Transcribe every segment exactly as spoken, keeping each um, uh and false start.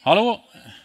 Hallo.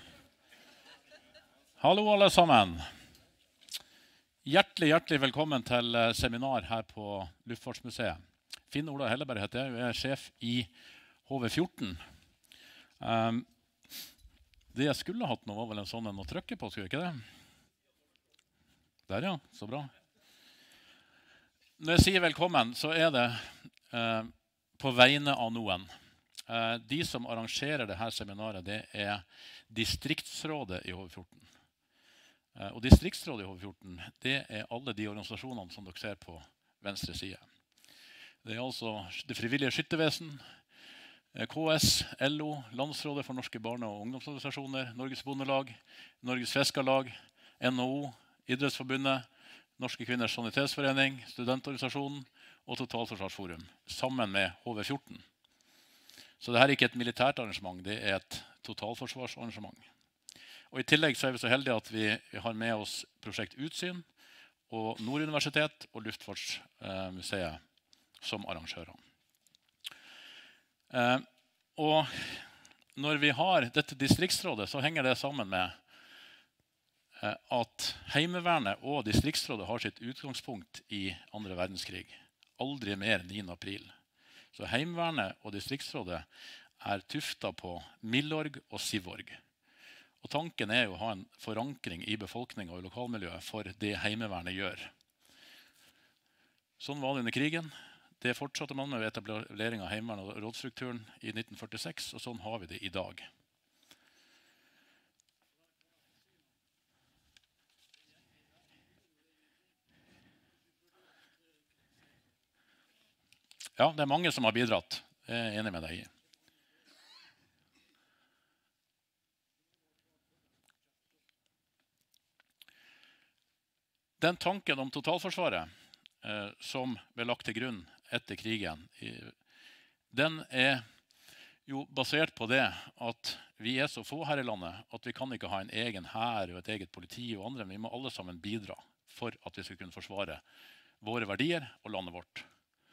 Hallo alle sammen. Hjertelig, hjertelig velkommen til seminar her på Luftfartsmuseet. Finn Ola Helleberg heter jeg, jeg er sjef i H V fjorten. Um, det jeg skulle hatt nå var vel en sånn en å trykke på, skulle jeg ikke det? Der ja, så bra. Når jeg sier velkommen, så er det uh, på vegne av noen. Uh, de som arrangerer dette seminaret, det er Distriktsrådet i H V fjorten. Uh, og Distriktsrådet i H V fjorten, det er alle de organisasjonene som dere ser på venstre side. Det er altså det frivillige skyttevesen, K S, L O, Landsrådet for norske barne- og ungdomsorganisasjoner, Norges Bondelag, Norges Fiskarlag, N H O, Idrettsforbundet, Norske Kvinners Sanitetsforening, Studentorganisasjonen og Totalforsvarsforum, sammen med H V fjorten. Så dette er ikke et militært arrangement, det er et totalforsvarsarrangement. Og i tillegg så er vi så heldige at vi har med oss Prosjekt Utsyn og Nord Universitet og Luftfartsmuseet som arrangører. Eh, og når vi har dette distriktsrådet, så henger det sammen med eh, at Heimevernet og distriktsrådet har sitt utgangspunkt i andre verdenskrig. Aldri mer niende april. Så Heimevernet og distriktsrådet er tuftet på Milorg og Sivorg. Og tanken er jo å ha en forankring i befolkningen og i lokalmiljøet for det Heimevernet gjør. Sånn var det under krigen. Det fortsatte man med etablering av Heimevernet og rådsstrukturen i nitten førtiseks, og sånn har vi det i dag. Ja, det er mange som har bidratt. Jeg er enig med deg i. Den tanken om totalforsvaret eh, som ble lagt til grunn etter krigen, den er jo basert på det at vi er så få her i landet at vi kan ikke ha en egen hær og et eget politi og andre, men vi må alle sammen bidra for at vi skal kunne forsvare våre verdier og landet vårt.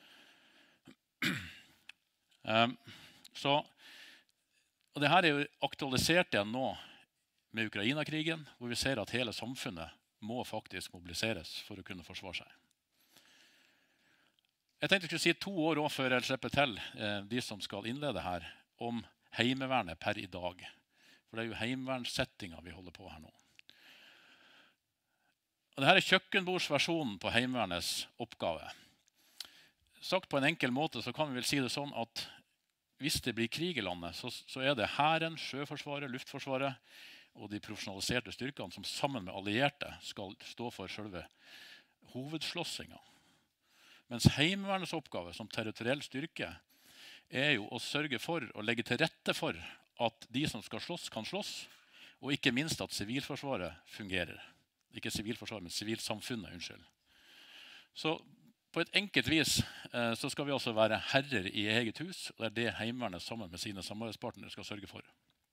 Um, så, og det her er jo aktualisert igjen nå med Ukraina-krigen, hvor vi ser at hele samfunnet må faktisk mobiliseres for å kunne forsvare seg. Jeg tenkte jeg skulle si to år også før jeg slipper til eh, de som skal innlede her, om Heimevernet per i dag. For det er jo heimevernssettinga vi holder på her nå. Og dette er kjøkkenbordsversjonen på Heimevernets oppgave. Sagt på en enkel måte så kan vi vel si det sånn at hvis det blir krig i landet, så, så er det hæren, sjøforsvaret, luftforsvaret og de profesjonaliserte styrkene som sammen med allierte skal stå for selve hovedslåssinga. Mens Heimevernets oppgave som territoriell styrke er jo å sørge for å legge til rette for at de som skal slåss kan slåss, og ikke minst at sivilforsvaret fungerer. Ikke sivilforsvaret, men sivilsamfunnet, unnskyld. Så på et enkelt vis eh, så skal vi også være herrer i eget hus, og det er det Heimevernet sammen med sine samarbeidspartnere skal sørge for.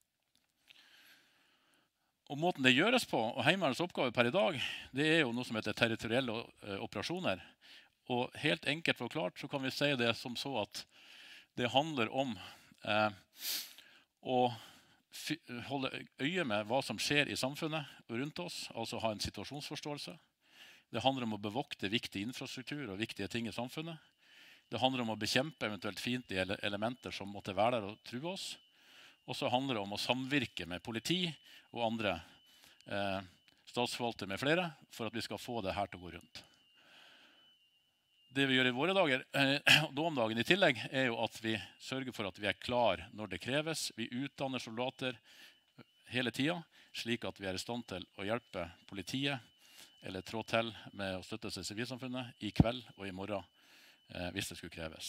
Og måten det gjøres på, og Heimevernets oppgave per i dag, det er jo noe som heter territorielle eh, operasjoner. Og helt enkelt forklart så kan vi si det som så at det handler om eh, å holde øye med hva som skjer i samfunnet rundt oss, altså ha en situasjonsforståelse. Det handler om å bevokte viktig infrastruktur og viktige ting i samfunnet. Det handler om å bekjempe eventuelt fiendtlige elementer som måtte være der og true oss. Og så handler det om å samvirke med politi og andre eh, statsforvaltere med flere for at vi skal få det her til å gå rundt. Det vi gjør i våre dager, og da om dagen i tillegg, er jo at vi sørger for at vi er klar når det kreves. Vi utdanner soldater hele tiden, slik at vi er i stand til å hjelpe politiet, eller trå til med å støtte seg sivilsamfunnet i kveld og i morgen, hvis det skulle kreves.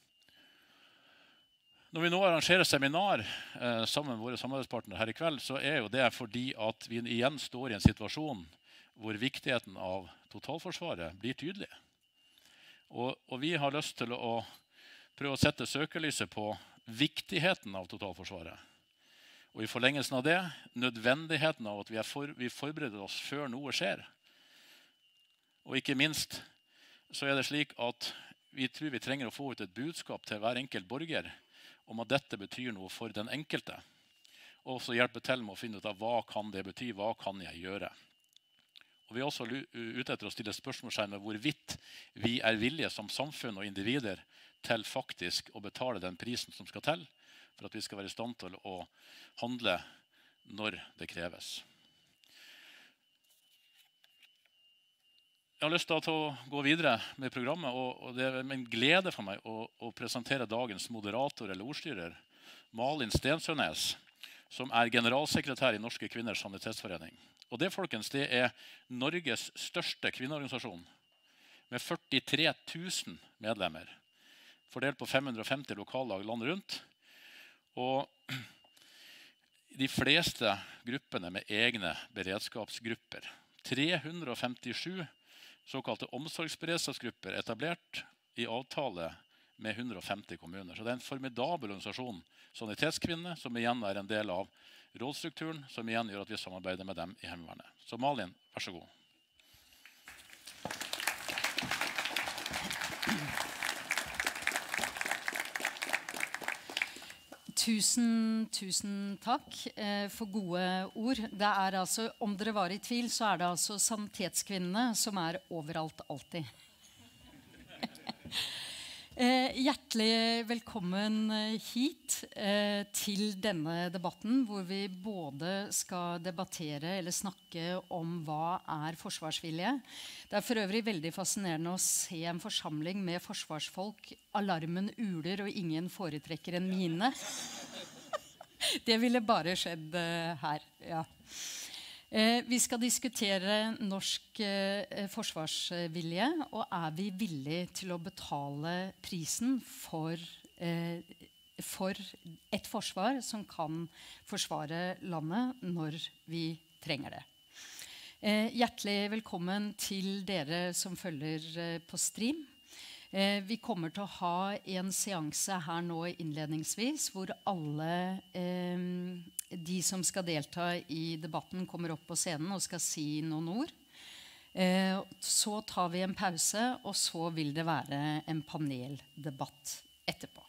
Når vi nå arrangerer seminar eh, sammen med våre samarbeidspartnere her i kveld, så er jo det fordi at vi igjen står i en situasjon hvor viktigheten av totalforsvaret blir tydelig. Og, og vi har lyst til å prøve å sette søkelyset på viktigheten av totalforsvaret. Og i forlengelsen av det, nødvendigheten av at vi, er for, vi forbereder oss før noe skjer. Og ikke minst så er det slik at vi tror vi trenger å få ut et budskap til hver enkelt borger om at dette betyr noe for den enkelte. og også hjelpe til med å finne ut av hva kan det bety, hva kan jeg gjøre. Og vi er også ute etter å stille spørsmålstegn med hvorvidt vi er villige som samfunn og individer til faktisk å betale den prisen som skal til, for at vi skal være i stand til å handle når det kreves. Jeg har lyst til å gå videre med programmet, og det er en glede for meg å, å presentere dagens moderator eller ordstyrer, Malin Stensønes, som er generalsekretær i Norske Kvinners Sanitetsforening. Og det, folkens, det er Norges største kvinneorganisasjon, med førtitre tusen medlemmer, fordelt på fem hundre og femti lokallag land rundt, og de fleste gruppene med egne beredskapsgrupper. tre hundre og femtisju såkalte omsorgsberedskapsgrupper etablert i avtale med hundre og femti kommuner. Så det er en formidabel organisasjon, Sanitetskvinner, som igjen er en del av rådsstrukturen, som igjen gjør at vi samarbeider med dem i Heimevernet. Så Malin, vær så god. Tusen, tusen takk eh, for gode ord. Det er altså, om dere var i tvil, så er det altså Sanitetskvinnene som er overalt alltid. eh, hjertelig velkommen hit eh, til denne debatten, hvor vi både skal debattere eller snakke om hva er forsvarsvilje. Det er for øvrig veldig fascinerende å se en forsamling med forsvarsfolk. Alarmen uler, og ingen foretrekker en mine. Det ville bare skjedd uh, her. Ja. Eh, vi skal diskutere norsk eh, forsvarsvilje, og er vi villige til å betale prisen for, eh, for et forsvar som kan forsvare landet når vi trenger det. Eh, hjertelig velkommen til dere som følger eh, på stream. Eh, vi kommer til å ha en seanse her nå innledningsvis, hvor alle eh, de som skal delta i debatten kommer opp på scenen og skal si noen ord. Eh, så tar vi en pause, og så vil det være en paneldebatt etterpå.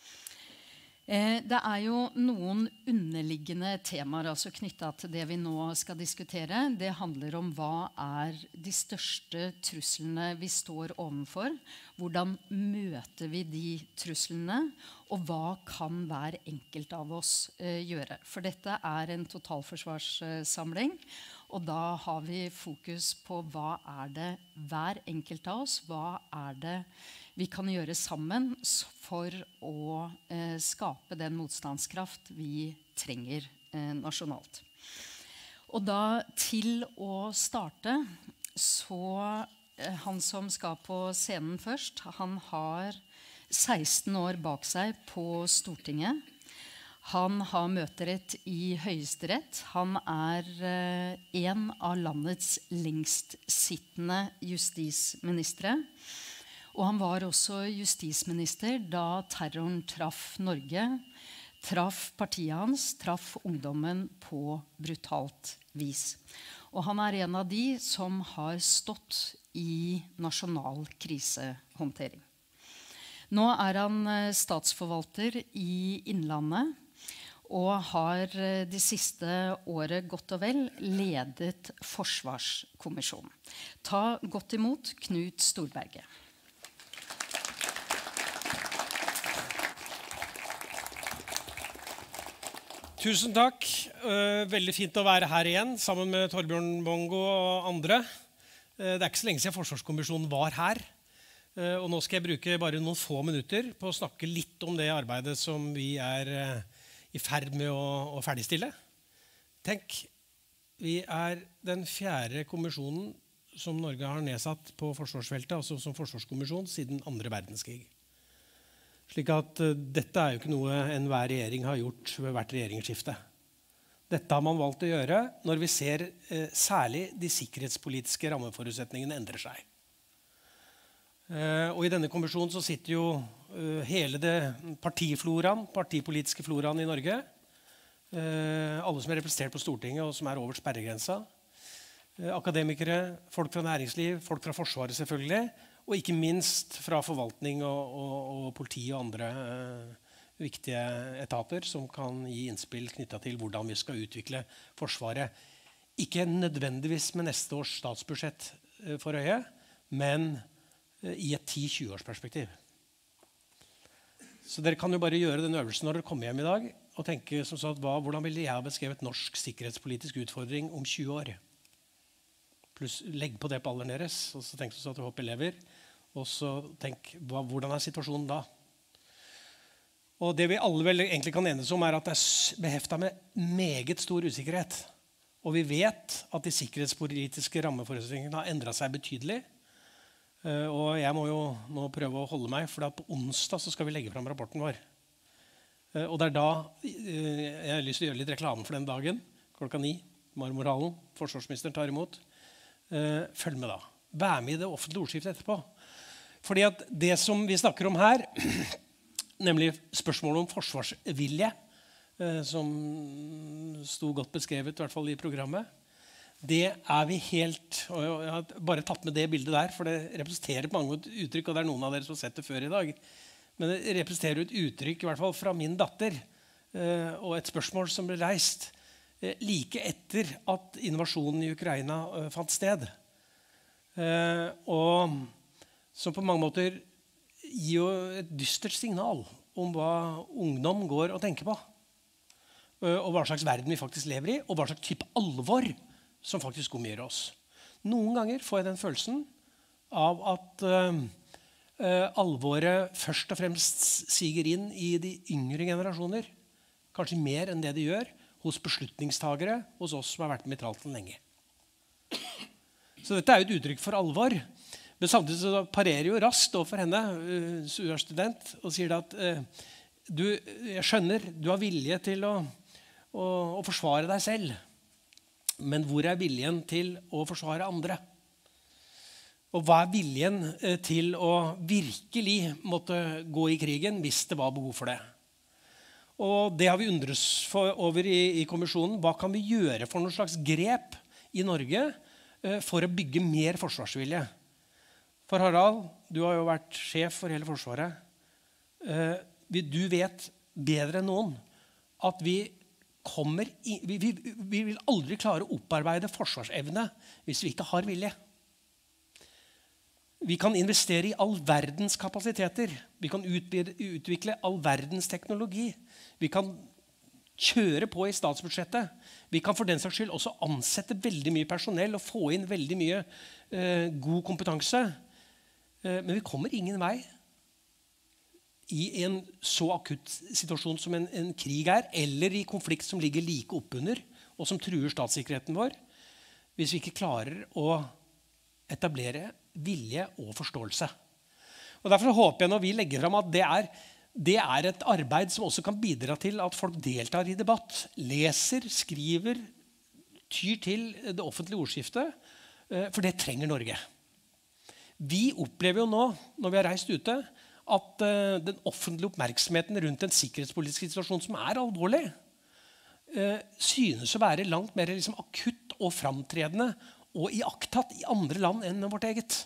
Eh, det er jo noen underliggende temaer altså knyttet til det vi nå skal diskutere. Det handler om hva er de største truslene vi står overfor. Hvordan møter vi de truslene, og hva kan hver enkelt av oss eh, gjøre? For dette er en totalforsvarssamling, og da har vi fokus på hva er det hver enkelt av oss, hva er det vi kan gjøre sammen for å eh, skape den motstandskraft vi trenger eh, nasjonalt. Og da til å starte, så eh, han som skal på scenen først, han har seksten år bak seg på Stortinget. Han har møterett i Høyesterett. Han er eh, en av landets lengstsittende justisministre. Og han var også justisminister da terroren traff Norge, traff partiet hans, traff ungdommen på brutalt vis. Og han er en av de som har stått i nasjonal krisehåndtering. Nå er han statsforvalter i Innlandet, og har det siste året godt og vel ledet Forsvarskommisjonen. Ta godt imot Knut Storberget. Tusen takk. Veldig fint å være her igjen, sammen med Torbjørn Bongo og andre. Det er ikke så lenge siden Forsvarskommisjonen var her. Og nå skal jeg bruke bare noen få minutter på å snakke litt om det arbeidet som vi er i ferd med å, å ferdigstille. Tenk, vi er den fjerde kommisjonen som Norge har nedsatt på forsvarsfeltet, altså som forsvarskommisjon, siden andre verdenskrig. Slik at uh, dette er jo ikke noe enhver regjering har gjort ved hvert regjeringsskifte. Dette har man valgt å gjøre når vi ser uh, særlig de sikkerhetspolitiske rammeforutsetningene endrer seg. Uh, og i denne kommisjonen så sitter jo uh, hele det partifloraen, partipolitiske floraen i Norge. Uh, alle som er representert på Stortinget og som er over sperregrensa. Uh, akademikere, folk fra næringsliv, folk fra Forsvaret selvfølgelig, og ikke minst fra forvaltning og, og, og politi og andre uh, viktige etater som kan gi innspill knyttet til hvordan vi skal utvikle Forsvaret. Ikke nødvendigvis med neste års statsbudsjett for øye, men i et ti til tjue års perspektiv. Så dere kan jo bare gjøre den øvelsen når dere kommer hjem i dag, og tenke som sagt, hva, hvordan ville jeg ha beskrevet norsk sikkerhetspolitisk utfordring om tjue år? Pluss legg på det på alderen deres, og så tenk sånn at du håper elever, og så tenk, hva, hvordan er situasjonen da? Og det vi alle vel egentlig kan enes om er at det er beheftet med meget stor usikkerhet. Og vi vet at de sikkerhetspolitiske rammeforutsetningene har endret seg betydelig. Og jeg må jo nå prøve å holde meg, for på onsdag så skal vi legge frem rapporten vår. Og det er da jeg har lyst til å gjøre litt reklame for den dagen, klokka ni, Marmorhallen, forsvarsministeren tar imot. Følg med da. Vær med i det offentlige ordskiftet etterpå. Fordi at det som vi snakker om her, nemlig spørsmålet om forsvarsvilje, som sto godt beskrevet i hvert fall i programmet, det er vi helt, og jeg har bare tatt med det bildet der, for det representerer på mange måter uttrykk, og det er noen av dere som har sett det før i dag, men det representerer et uttrykk i hvert fall fra min datter, og et spørsmål som ble reist like etter at invasjonen i Ukraina fant sted, og som på mange måter gir jo et dystert signal om hva ungdom går og tenker på, og hva slags verden vi faktisk lever i, og hva slags type alvor som faktisk omgir oss. Noen ganger får jeg den følelsen av at uh, uh, alvoret først og fremst siger inn i de yngre generasjoner, kanskje mer enn det de gjør hos beslutningstagere, hos oss som har vært med i tralten lenge. Så dette er jo et uttrykk for alvor. Men samtidig så parerer jo raskt overfor henne, uh, U R-student, og sier at uh, du, jeg skjønner, du har vilje til å, å, å forsvare deg selv, men hvor er viljen til å forsvare andre? Og hva er viljen uh, til å virkelig måtte gå i krigen hvis det var behov for det? Og det har vi undres for, over i, i kommisjonen. Hva kan vi gjøre for noen slags grep i Norge uh, for å bygge mer forsvarsvilje? For Harald, du har jo vært sjef for hele Forsvaret. Du vet bedre enn noen at vi, kommer i, vi, vi, vi vil aldri klare å opparbeide forsvarsevne hvis vi ikke har vilje. Vi kan investere i all verdens kapasiteter. Vi kan utvikle all verdens teknologi. Vi kan kjøre på i statsbudsjettet. Vi kan for den saks skyld også ansette veldig mye personell og få inn veldig mye eh, god kompetanse. Men vi kommer ingen vei i en så akutt situasjon som en, en krig er, eller i konflikt som ligger like oppunder, og som truer statssikkerheten vår, hvis vi ikke klarer å etablere vilje og forståelse. Og derfor håper jeg når vi legger frem at det er, det er et arbeid som også kan bidra til at folk deltar i debatt, leser, skriver, tyr til det offentlige ordskiftet, for det trenger Norge. Vi opplever jo nå, når vi har reist ute, at uh, den offentlige oppmerksomheten rundt en sikkerhetspolitisk situasjon som er alvorlig, uh, synes å være langt mer liksom, akutt og framtredende og iakttatt i andre land enn vårt eget.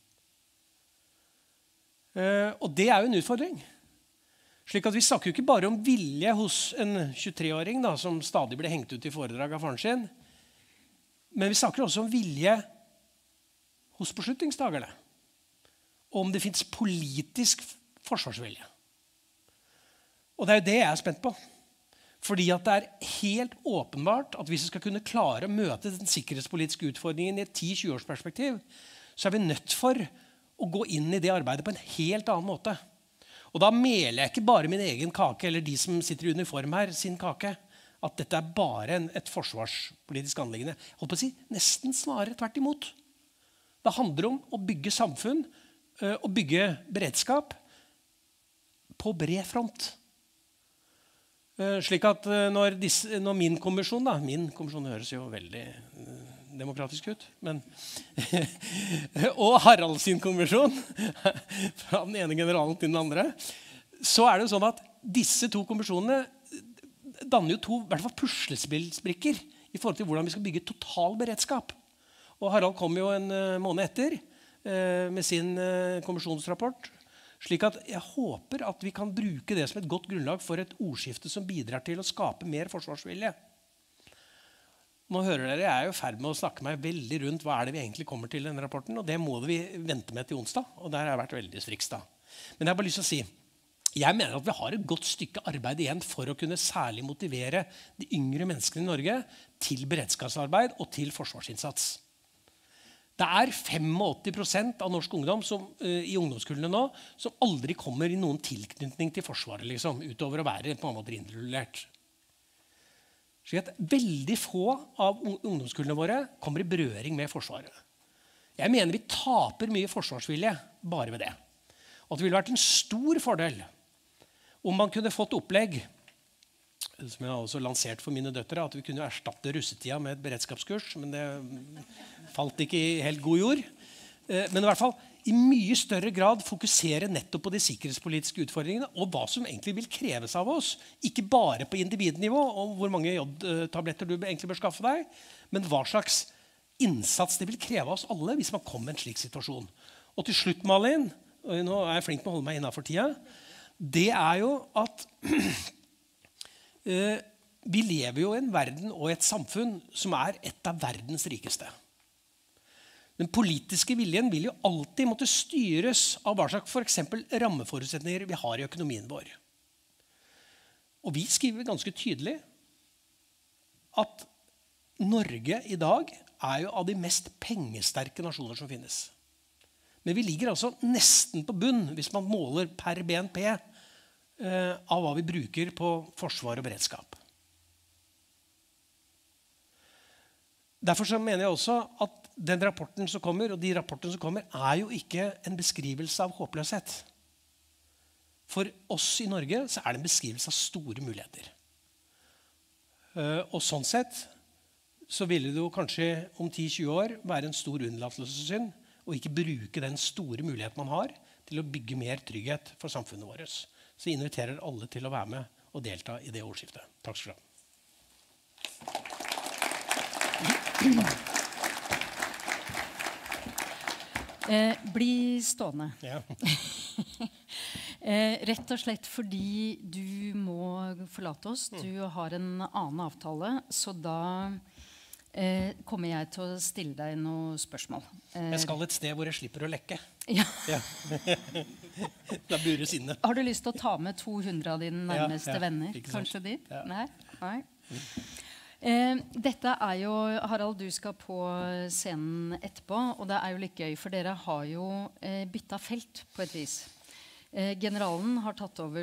Uh, og det er jo en utfordring. Slik at vi snakker jo ikke bare om vilje hos en tjuetre-åring da, som stadig ble hengt ut i foredrag av faren sin, men vi snakker også om vilje hos beslutningstagerne, og om det finnes politisk forsvarsvilje. Og det er jo det jeg er spent på. Fordi at det er helt åpenbart at hvis vi skal kunne klare å møte den sikkerhetspolitiske utfordringen i et ti til tjue års perspektiv, så er vi nødt for å gå inn i det arbeidet på en helt annen måte. Og da meler jeg ikke bare min egen kake, eller de som sitter i uniform her, sin kake, at dette er bare en, et forsvarspolitisk anliggende. Jeg holdt på å si, nesten snarere tvert imot. Det handler om å bygge samfunn og bygge beredskap på bred front. Slik at når, disse, når min kommisjon, da, min kommisjon høres jo veldig demokratisk ut, men og Harald sin kommisjon, fra den ene generalen til den andre, så er det jo sånn at disse to kommisjonene danner jo to i hvert fall puslespillsbrikker i forhold til hvordan vi skal bygge total beredskap. Og Harald kom jo en uh, måned etter uh, med sin uh, kommisjonsrapport, Slik at jeg håper at vi kan bruke det som et godt grunnlag for et ordskifte som bidrar til å skape mer forsvarsvilje. Nå hører dere, jeg er jo i ferd med å snakke meg veldig rundt hva er det vi egentlig kommer til i denne rapporten, og det må vi vente med til onsdag, og der har jeg vært veldig striks da. Men jeg har bare lyst til å si, jeg mener at vi har et godt stykke arbeid igjen for å kunne særlig motivere de yngre menneskene i Norge til beredskapsarbeid og til forsvarsinnsats. Det er åttifem prosent av norsk ungdom som, uh, i ungdomskullene nå som aldri kommer i noen tilknytning til forsvaret, liksom, utover å være på en måte innrullert. Så at veldig få av ungdomskullene våre kommer i berøring med forsvaret. Jeg mener vi taper mye forsvarsvilje bare ved det. Og det ville vært en stor fordel om man kunne fått opplegg, som jeg har også lansert for mine døtre, at vi kunne erstatte russetida med et beredskapskurs, men det falt ikke i helt god jord. Men i hvert fall i mye større grad fokusere nettopp på de sikkerhetspolitiske utfordringene og hva som egentlig vil kreves av oss. Ikke bare på individnivå og hvor mange jodtabletter du egentlig bør skaffe deg, men hva slags innsats det vil kreve av oss alle hvis man kommer i en slik situasjon. Og til slutt, Malin, og nå er jeg flink med å holde meg innenfor tida, det er jo at uh, vi lever jo i en verden og et samfunn som er et av verdens rikeste. Den politiske viljen vil jo alltid måtte styres av hva slags for eksempel rammeforutsetninger vi har i økonomien vår. Og vi skriver ganske tydelig at Norge i dag er jo av de mest pengesterke nasjoner som finnes. Men vi ligger altså nesten på bunn hvis man måler per B N P eh, av hva vi bruker på forsvar og beredskap. Derfor så mener jeg også at den rapporten som kommer, og de rapportene som kommer, er jo ikke en beskrivelse av håpløshet. For oss i Norge så er det en beskrivelse av store muligheter. Og sånn sett så ville det jo kanskje om ti til tjue år være en stor unnlatelsessynd å ikke bruke den store muligheten man har til å bygge mer trygghet for samfunnet vårt. Så jeg inviterer alle til å være med og delta i det ordskiftet. Takk skal du ha. Eh, bli stående. Ja. eh, rett og slett fordi du må forlate oss. Du har en annen avtale, så da eh, kommer jeg til å stille deg noen spørsmål. Eh, jeg skal et sted hvor jeg slipper å lekke. Ja. Ja. Da bures inne. Har du lyst til å ta med to hundre av dine nærmeste ja, ja. venner? Kanskje dit? Ja. Nei? Nei? Eh, dette er jo, Harald, du skal på scenen etterpå, og det er jo litt gøy, for dere har jo eh, byttet felt på et vis. Eh, generalen har tatt over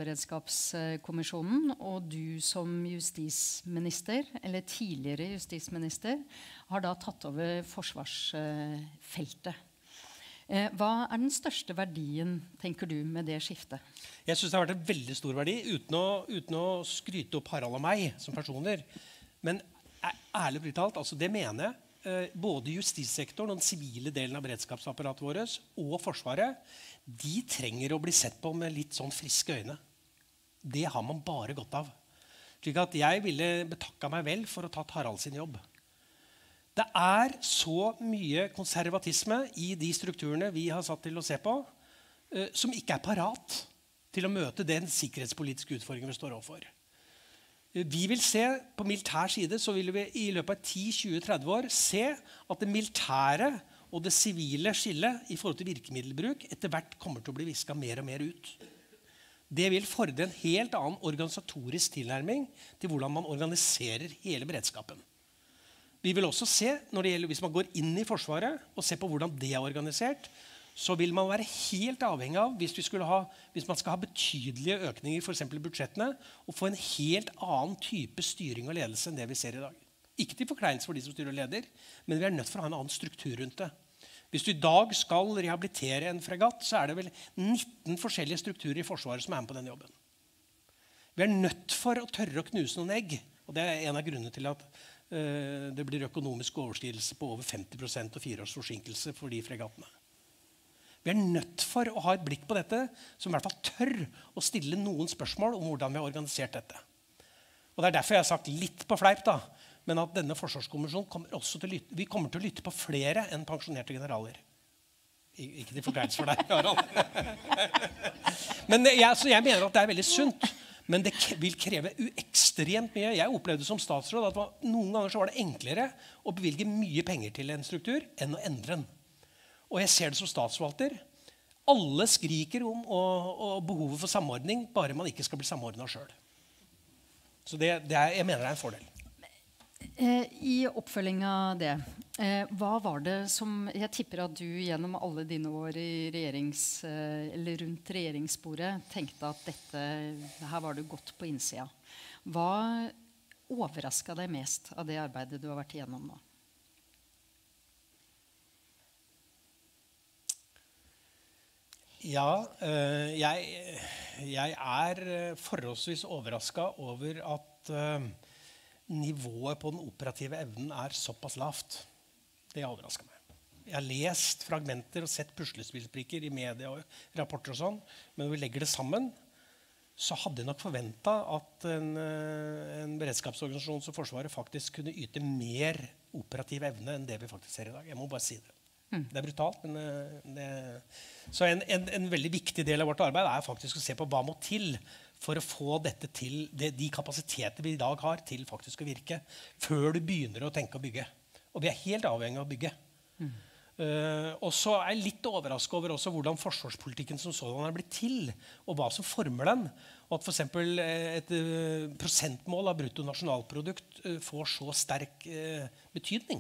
totalberedskapskommisjonen, og du som justisminister, eller tidligere justisminister, har da tatt over forsvarsfeltet. Eh, hva er den største verdien, tenker du, med det skiftet? Jeg synes det har vært en veldig stor verdi, uten å, uten å skryte opp Harald og meg som personer. Men ærlig talt, altså det mener jeg, eh, både justissektoren og den sivile delen av beredskapsapparatet vårt og Forsvaret, de trenger å bli sett på med litt sånn friske øyne. Det har man bare godt av. Slik at jeg ville betakka meg vel for å ta Harald sin jobb. Det er så mye konservatisme i de strukturene vi har satt til å se på, eh, som ikke er parat til å møte den sikkerhetspolitiske utfordringen vi står overfor. Vi vil se på militær side, så vil vi i løpet av ti, tjue, tretti år se at det militære og det sivile skillet i forhold til virkemiddelbruk etter hvert kommer til å bli visket mer og mer ut. Det vil fordre en helt annen organisatorisk tilnærming til hvordan man organiserer hele beredskapen. Vi vil også se, når det gjelder, hvis man går inn i Forsvaret og ser på hvordan det er organisert, så vil man være helt avhengig av, hvis, vi skulle ha, hvis man skal ha betydelige økninger for eksempel i budsjettene, å få en helt annen type styring og ledelse enn det vi ser i dag. Ikke til forkleinelse for de som styrer og leder, men vi er nødt for å ha en annen struktur rundt det. Hvis du i dag skal rehabilitere en fregatt, så er det vel nitten forskjellige strukturer i Forsvaret som er med på denne jobben. Vi er nødt for å tørre å knuse noen egg, og det er en av grunnene til at uh, det blir økonomisk overskridelse på over femti prosent og fire års forsinkelse for de fregattene. Vi er nødt for å ha et blikk på dette, som i hvert fall tør å stille noen spørsmål om hvordan vi har organisert dette. Og det er derfor jeg har sagt litt på fleip, da, men at denne forsvarskommisjonen kommer også til å lytte, vi kommer til å lytte på flere enn pensjonerte generaler. Ikke til forkleinelse for deg, Harald. Men jeg, så jeg mener at det er veldig sunt. Men det vil kreve ekstremt mye. Jeg opplevde som statsråd at var, noen ganger så var det enklere å bevilge mye penger til en struktur enn å endre den. Og jeg ser det som statsforvalter. Alle skriker om og, og behovet for samordning, bare man ikke skal bli samordnet selv. Så det, det er, jeg mener det er en fordel. I oppfølging av det, hva var det som jeg tipper at du gjennom alle dine år i regjerings, eller rundt regjeringsbordet tenkte at dette, her var du godt på innsida. Hva overrasket deg mest av det arbeidet du har vært igjennom nå? Ja, jeg, jeg er forholdsvis overrasket over at nivået på den operative evnen er såpass lavt. Det overrasker meg. Jeg har lest fragmenter og sett puslespillsbrikker i media og rapporter og sånn, men når vi legger det sammen, så hadde jeg nok forventet at en, en beredskapsorganisasjon som Forsvaret faktisk kunne yte mer operativ evne enn det vi faktisk ser i dag. Jeg må bare si det. Mm. Det er brutalt, men det... Så en, en, en veldig viktig del av vårt arbeid er faktisk å se på hva må til for å få dette til, det, de kapasiteter vi i dag har til faktisk å virke, før du begynner å tenke å bygge. Og vi er helt avhengig av å bygge. Mm. Uh, og så er jeg litt overrasket over også hvordan forsvarspolitikken som sådan er blitt til, og hva som former den. Og at for eksempel et uh, prosentmål av bruttonasjonalprodukt uh, får så sterk uh, betydning.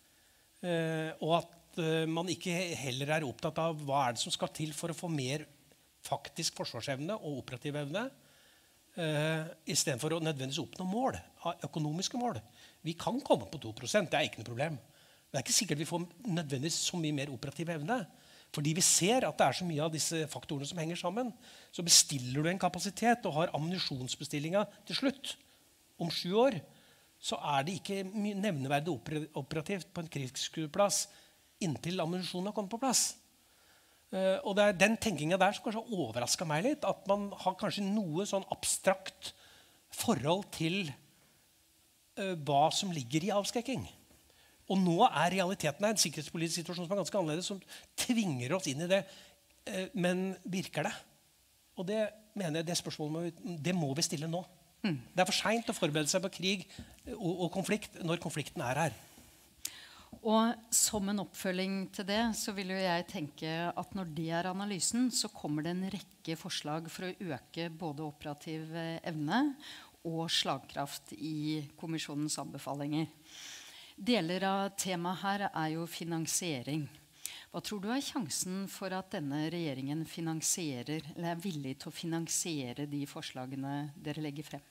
Uh, og at uh, man ikke heller er opptatt av hva er det som skal til for å få mer faktisk forsvarsevne og operativ evne, Uh, i stedet for å nødvendigvis oppnå mål, økonomiske mål. Vi kan komme på to prosent, det er ikke noe problem. Men det er ikke sikkert vi får nødvendigvis så mye mer operativ evne. Fordi vi ser at det er så mye av disse faktorene som henger sammen. Så bestiller du en kapasitet og har ammunisjonsbestillinga til slutt, om sju år, så er det ikke nevneverdig operativt på en krigsskueplass inntil ammunisjonen har kommet på plass. Uh, og det er den tenkingen der som kanskje har overrasket meg litt, at man har kanskje noe sånn abstrakt forhold til uh, hva som ligger i avskrekking. Og nå er realiteten en sikkerhetspolitisk situasjon som er ganske annerledes, som tvinger oss inn i det. Uh, men virker det? Og det mener jeg det spørsmålet må, det må vi stille nå. Mm. Det er for sent å forberede seg på krig og, og konflikt når konflikten er her. Og som en oppfølging til det, så vil jo jeg tenke at når det er analysen, så kommer det en rekke forslag for å øke både operativ evne og slagkraft i kommisjonens anbefalinger. Deler av temaet her er jo finansiering. Hva tror du er sjansen for at denne regjeringen finansierer, eller er villig til å finansiere de forslagene dere legger frem?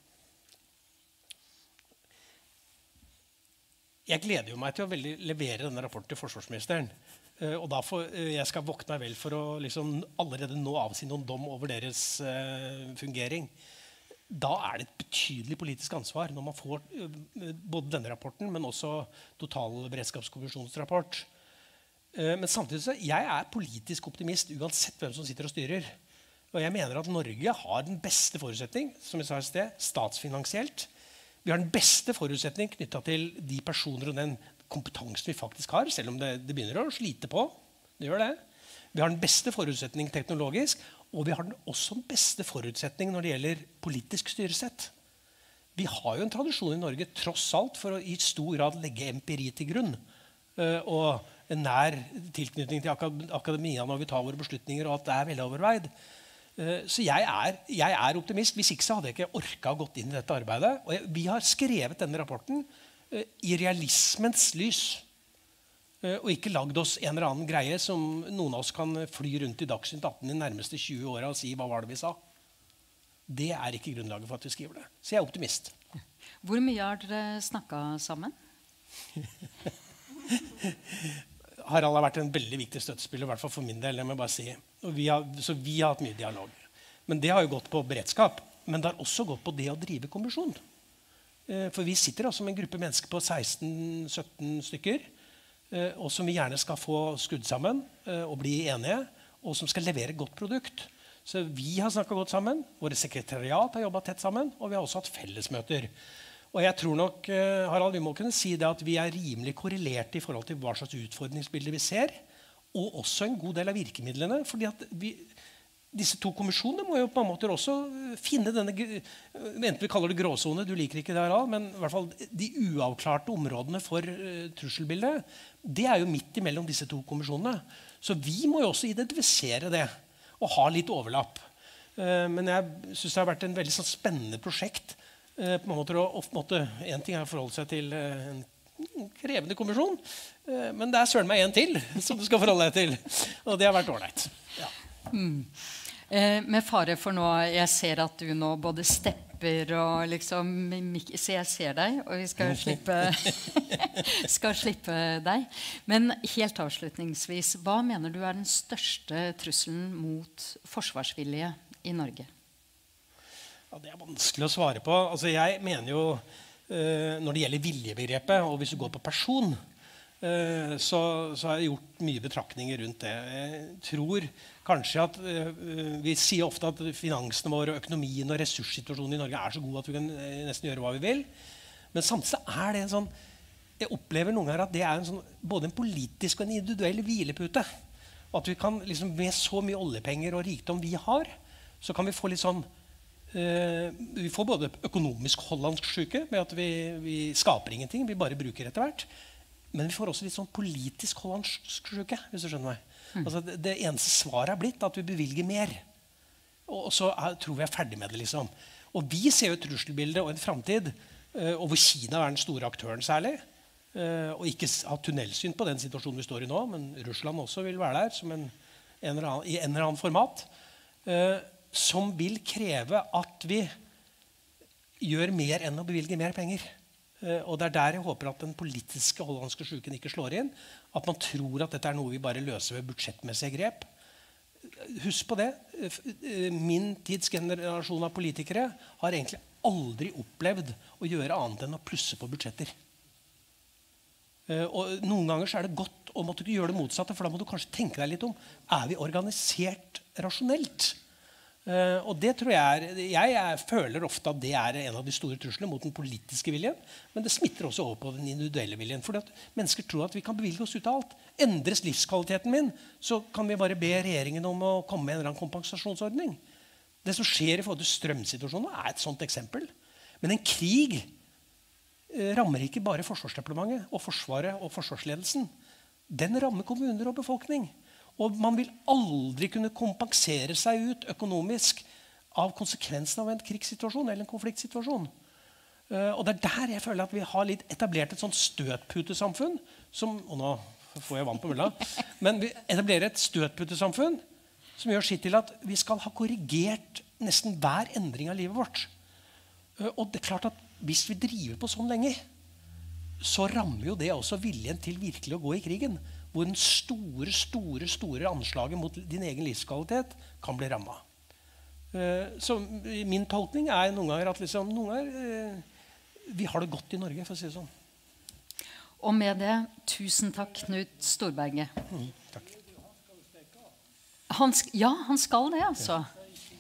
Jeg gleder jo meg til å veldig levere denne rapporten til forsvarsministeren. Uh, og da får, uh, jeg skal våkne meg vel for å liksom, allerede nå avsi noen dom over deres uh, fungering. Da er det et betydelig politisk ansvar når man får uh, både denne rapporten, men også Totalberedskapskommisjonens rapport. Uh, men samtidig så jeg er politisk optimist uansett hvem som sitter og styrer. Og jeg mener at Norge har den beste forutsetning, som jeg sa i sted, statsfinansielt. Vi har den beste forutsetning knyttet til de personer og den kompetansen vi faktisk har, selv om det, det begynner å slite på. Det gjør det. Vi har den beste forutsetning teknologisk, og vi har den også den beste forutsetning når det gjelder politisk styresett. Vi har jo en tradisjon i Norge tross alt for å i stor grad legge empiri til grunn, og en nær tilknytning til akademia når vi tar våre beslutninger, og at det er veloverveid. Så jeg er, jeg er optimist. Hvis ikke så hadde jeg ikke orket å gått inn i dette arbeidet. Og jeg, vi har skrevet denne rapporten uh, i realismens lys. Uh, og ikke lagd oss en eller annen greie som noen av oss kan fly rundt i Dagsnytt atten de nærmeste tjue åra og si hva var det vi sa. Det er ikke grunnlaget for at vi skriver det. Så jeg er optimist. Hvor mye har dere snakket sammen? Harald har vært en veldig viktig støttespiller, i hvert fall for min del. Det må jeg bare si. Og vi har, så vi har hatt mye dialog. Men det har jo gått på beredskap. Men det har også gått på det å drive kommisjon. Eh, for vi sitter også med en gruppe mennesker på seksten sytten stykker, eh, og som vi gjerne skal få skudd sammen eh, og bli enige, og som skal levere et godt produkt. Så vi har snakket godt sammen, våre sekretariat har jobbet tett sammen, og vi har også hatt fellesmøter. Og jeg tror nok, Harald, vi må kunne si det at vi er rimelig korrelerte i forhold til hva slags utfordringsbilder vi ser, og også en god del av virkemidlene. Fordi at vi, disse to kommisjonene må jo på en måte også finne denne, enten vi kaller det gråzone, du liker ikke det her, men i hvert fall de uavklarte områdene for uh, trusselbildet, det er jo midt imellom disse to kommisjonene. Så vi må jo også identifisere det og ha litt overlapp. Uh, men jeg synes det har vært en veldig sånn, spennende prosjekt. Uh, på en måte, og, på en måte, en ting er å forholde seg til uh, en krevende kommisjon, uh, men det er søren meg en til som du skal forholde deg til. Og det har vært ålreit. Ja. Mm. Eh, med fare for nå, jeg ser at du nå både stepper og liksom, så jeg ser deg, og vi skal slippe, skal slippe deg. Men helt avslutningsvis, hva mener du er den største trusselen mot forsvarsvilje i Norge? Ja, det er vanskelig å svare på. Altså, jeg mener jo, eh, når det gjelder viljebegrepet, og hvis du går på person, eh, så, så har jeg gjort mye betraktninger rundt det. Jeg tror kanskje at uh, Vi sier ofte at finansene våre, økonomien og ressurssituasjonen i Norge er så god at vi kan uh, nesten gjøre hva vi vil. Men samtidig er det en sånn Jeg opplever noen ganger at det er en sånn, både en politisk og en individuell hvilepute. Og at vi kan, liksom, med så mye oljepenger og rikdom vi har, så kan vi få litt sånn uh, Vi får både økonomisk hollandsk syke, med at vi, vi skaper ingenting, vi bare bruker etter hvert. Men vi får også litt sånn politisk hollandsk syke, hvis du skjønner meg. Altså det, det eneste svaret er blitt at vi bevilger mer. Og, og så er, tror vi er ferdig med det. liksom. Og vi ser jo et trusselbilde og en fremtid, uh, og hvor Kina er den store aktøren særlig. Uh, og ikke ha tunnelsyn på den situasjonen vi står i nå, men Russland også vil være der som en, en eller annen, i en eller annen format. Uh, som vil kreve at vi gjør mer enn å bevilge mer penger. Uh, og det er der jeg håper at den politiske hollandske syken ikke slår inn. At man tror at dette er noe vi bare løser ved budsjettmessige grep. Husk på det. Min tids generasjon av politikere har egentlig aldri opplevd å gjøre annet enn å plusse på budsjetter. Og noen ganger så er det godt å måtte gjøre det motsatte, for da må du kanskje tenke deg litt om, er vi organisert rasjonelt? Uh, og det tror jeg er, jeg, jeg føler ofte at det er en av de store truslene mot den politiske viljen, men det smitter også over på den individuelle viljen, fordi at mennesker tror at vi kan bevilge oss ut av alt. Endres livskvaliteten min, så kan vi bare be regjeringen om å komme med en eller annen kompensasjonsordning. Det som skjer i forhold til strømsituasjonen er et sånt eksempel. Men en krig uh, rammer ikke bare Forsvarsdepartementet og Forsvaret og forsvarsledelsen. Den rammer kommuner og befolkning. Og man vil aldri kunne kompensere seg ut økonomisk av konsekvensen av en krigssituasjon eller en konfliktsituasjon. Uh, og det er der jeg føler at vi har litt etablert et sånt støtputesamfunn som, og nå får jeg vann på mølla, men vi etablerer et støtputesamfunn som gjør sitt til at vi skal ha korrigert nesten hver endring av livet vårt. Uh, og det er klart at hvis vi driver på sånn lenge, så rammer jo det også viljen til virkelig å gå i krigen, hvor den store, store, store anslaget mot din egen livskvalitet kan bli rammet. Uh, så min tolkning er noen ganger at liksom, noen ganger, uh, vi har det godt i Norge, for å si det sånn. Og med det, tusen takk, Knut Storberget. Mm, takk. Han sk- ja, han skal det, altså. Ja.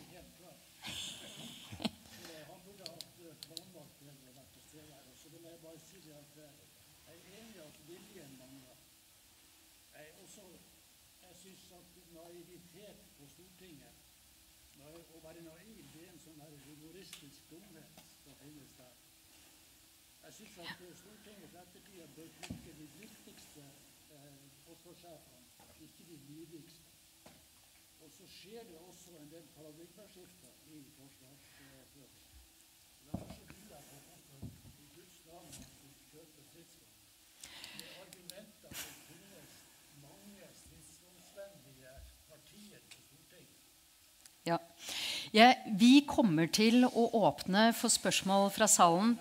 Jeg synes at Stortinget for ettertiden bør plukke de viktigste eh, forsvarssjefene, ikke de lydigste. Og så skjer det også en del paradigmeskifter i forsvarsførelsen. Derfor vil jeg på hvorfor i Guds navn kjøpe stridsvogn. Med argumenter som finnes mange stridsvognsvennlige partier på Stortinget. Ja. Ja, vi kommer til å åpne for spørsmål fra salen.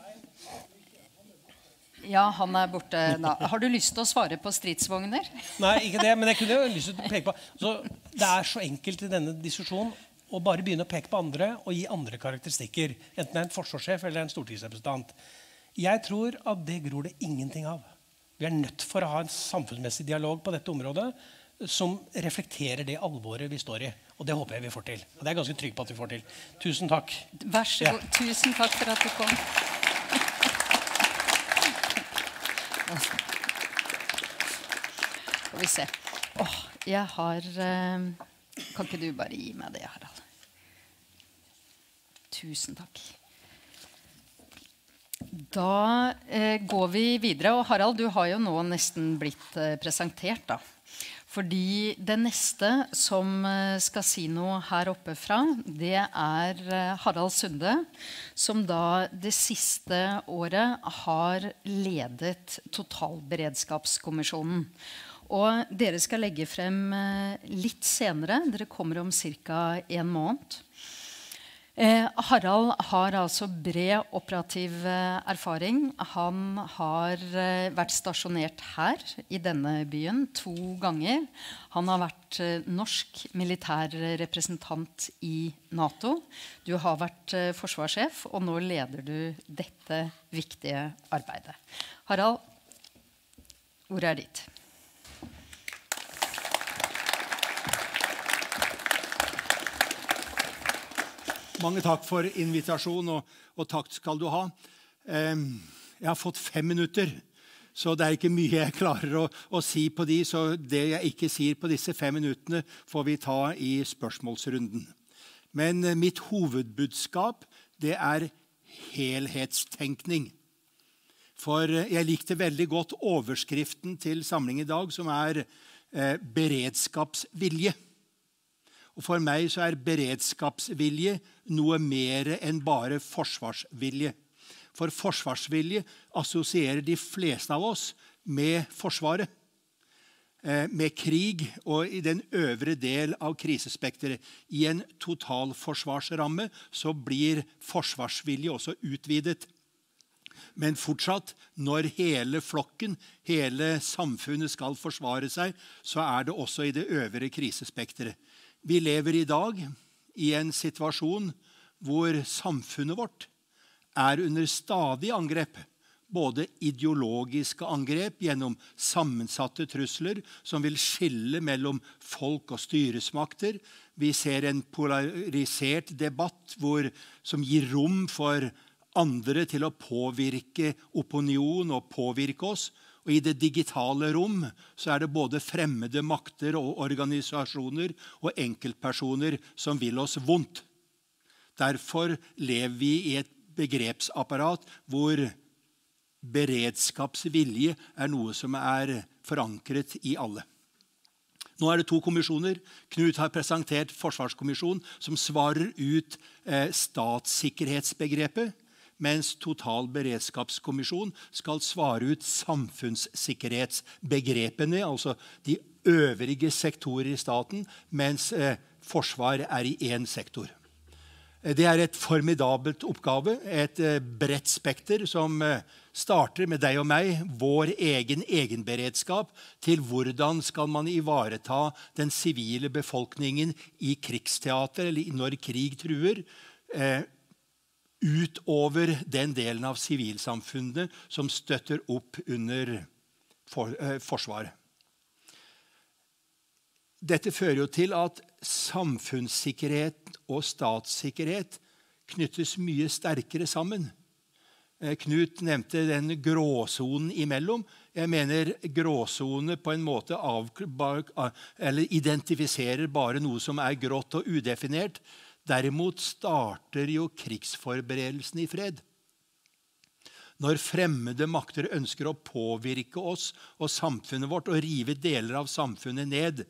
Ja, han er borte da. Har du lyst til å svare på stridsvogner? Nei, ikke det, men jeg kunne jo lyst til å peke på. Så det er så enkelt i denne diskusjonen å bare begynne å peke på andre og gi andre karakteristikker, enten det er en forsvarssjef eller en stortingsrepresentant. Jeg tror at det gror det ingenting av. Vi er nødt for å ha en samfunnsmessig dialog på dette området som reflekterer det alvoret vi står i. Og det håper jeg vi får til. Og det er jeg ganske trygg på at vi får til. Tusen takk. Vær så god. Ja. Tusen takk for at du kom. Skal vi se. Åh, jeg har eh, Kan ikke du bare gi meg det, Harald? Tusen takk. Da eh, går vi videre. Og Harald, du har jo nå nesten blitt eh, presentert, da. Fordi det neste som eh, skal si noe her oppe fra, det er eh, Harald Sunde, som da det siste året har ledet Totalberedskapskommisjonen. Og dere skal legge frem eh, litt senere. Dere kommer om cirka en måned. Eh, Harald har altså bred operativ eh, erfaring. Han har eh, vært stasjonert her i denne byen to ganger. Han har vært eh, norsk militærrepresentant i NATO. Du har vært eh, forsvarssjef, og nå leder du dette viktige arbeidet. Harald, ordet er ditt. Mange takk for invitasjon, og, og takk skal du ha. Eh, jeg har fått fem minutter, så det er ikke mye jeg klarer å, å si på de, så det jeg ikke sier på disse fem minuttene får vi ta i spørsmålsrunden. Men eh, mitt hovedbudskap, det er helhetstenkning. For eh, jeg likte veldig godt overskriften til samlingen i dag, som er eh, beredskapsvilje. Og for meg så er beredskapsvilje noe mer enn bare forsvarsvilje. For forsvarsvilje assosierer de fleste av oss med forsvaret, med krig og i den øvre del av krisespekteret. I en totalforsvarsramme så blir forsvarsvilje også utvidet. Men fortsatt, når hele flokken, hele samfunnet skal forsvare seg, så er det også i det øvre krisespekteret. Vi lever i dag i en situasjon hvor samfunnet vårt er under stadig angrep, både ideologiske angrep gjennom sammensatte trusler som vil skille mellom folk og styresmakter. Vi ser en polarisert debatt hvor, som gir rom for andre til å påvirke opinion og påvirke oss. Og i det digitale rom så er det både fremmede makter og organisasjoner og enkeltpersoner som vil oss vondt. Derfor lever vi i et begrepsapparat hvor beredskapsvilje er noe som er forankret i alle. Nå er det to kommisjoner. Knut har presentert Forsvarskommisjonen som svarer ut eh, statssikkerhetsbegrepet, mens Totalberedskapskommisjonen skal svare ut samfunnssikkerhetsbegrepene, altså de øvrige sektorer i staten, mens eh, forsvar er i én sektor. Det er et formidabelt oppgave, et eh, bredt spekter som eh, starter med deg og meg, vår egen egenberedskap, til hvordan skal man ivareta den sivile befolkningen i krigsteater, eller når krig truer, eh, utover den delen av sivilsamfunnet som støtter opp under for, eh, forsvaret. Dette fører jo til at samfunnssikkerhet og statssikkerhet knyttes mye sterkere sammen. Eh, Knut nevnte den gråsonen imellom. Jeg mener gråsone på en måte av, eller identifiserer bare noe som er grått og udefinert. Derimot starter jo krigsforberedelsen i fred. Når fremmede makter ønsker å påvirke oss og samfunnet vårt og rive deler av samfunnet ned,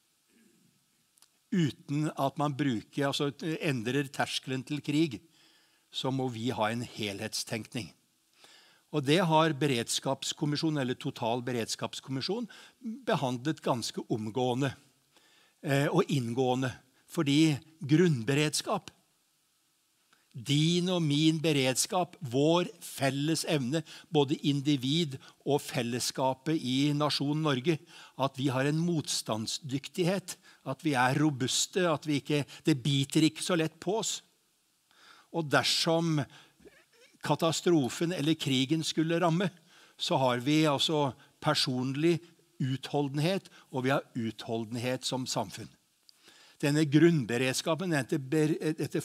uten at man bruker, altså endrer terskelen til krig, så må vi ha en helhetstenkning. Og det har beredskapskommisjonen, eller Totalberedskapskommisjonen, behandlet ganske omgående eh, og inngående. Fordi grunnberedskap, din og min beredskap, vår felles evne, både individ og fellesskapet i nasjonen Norge, at vi har en motstandsdyktighet, at vi er robuste, at vi ikke, det biter ikke så lett på oss. Og dersom katastrofen eller krigen skulle ramme, så har vi altså personlig utholdenhet, og vi har utholdenhet som samfunn. Denne grunnberedskapen, dette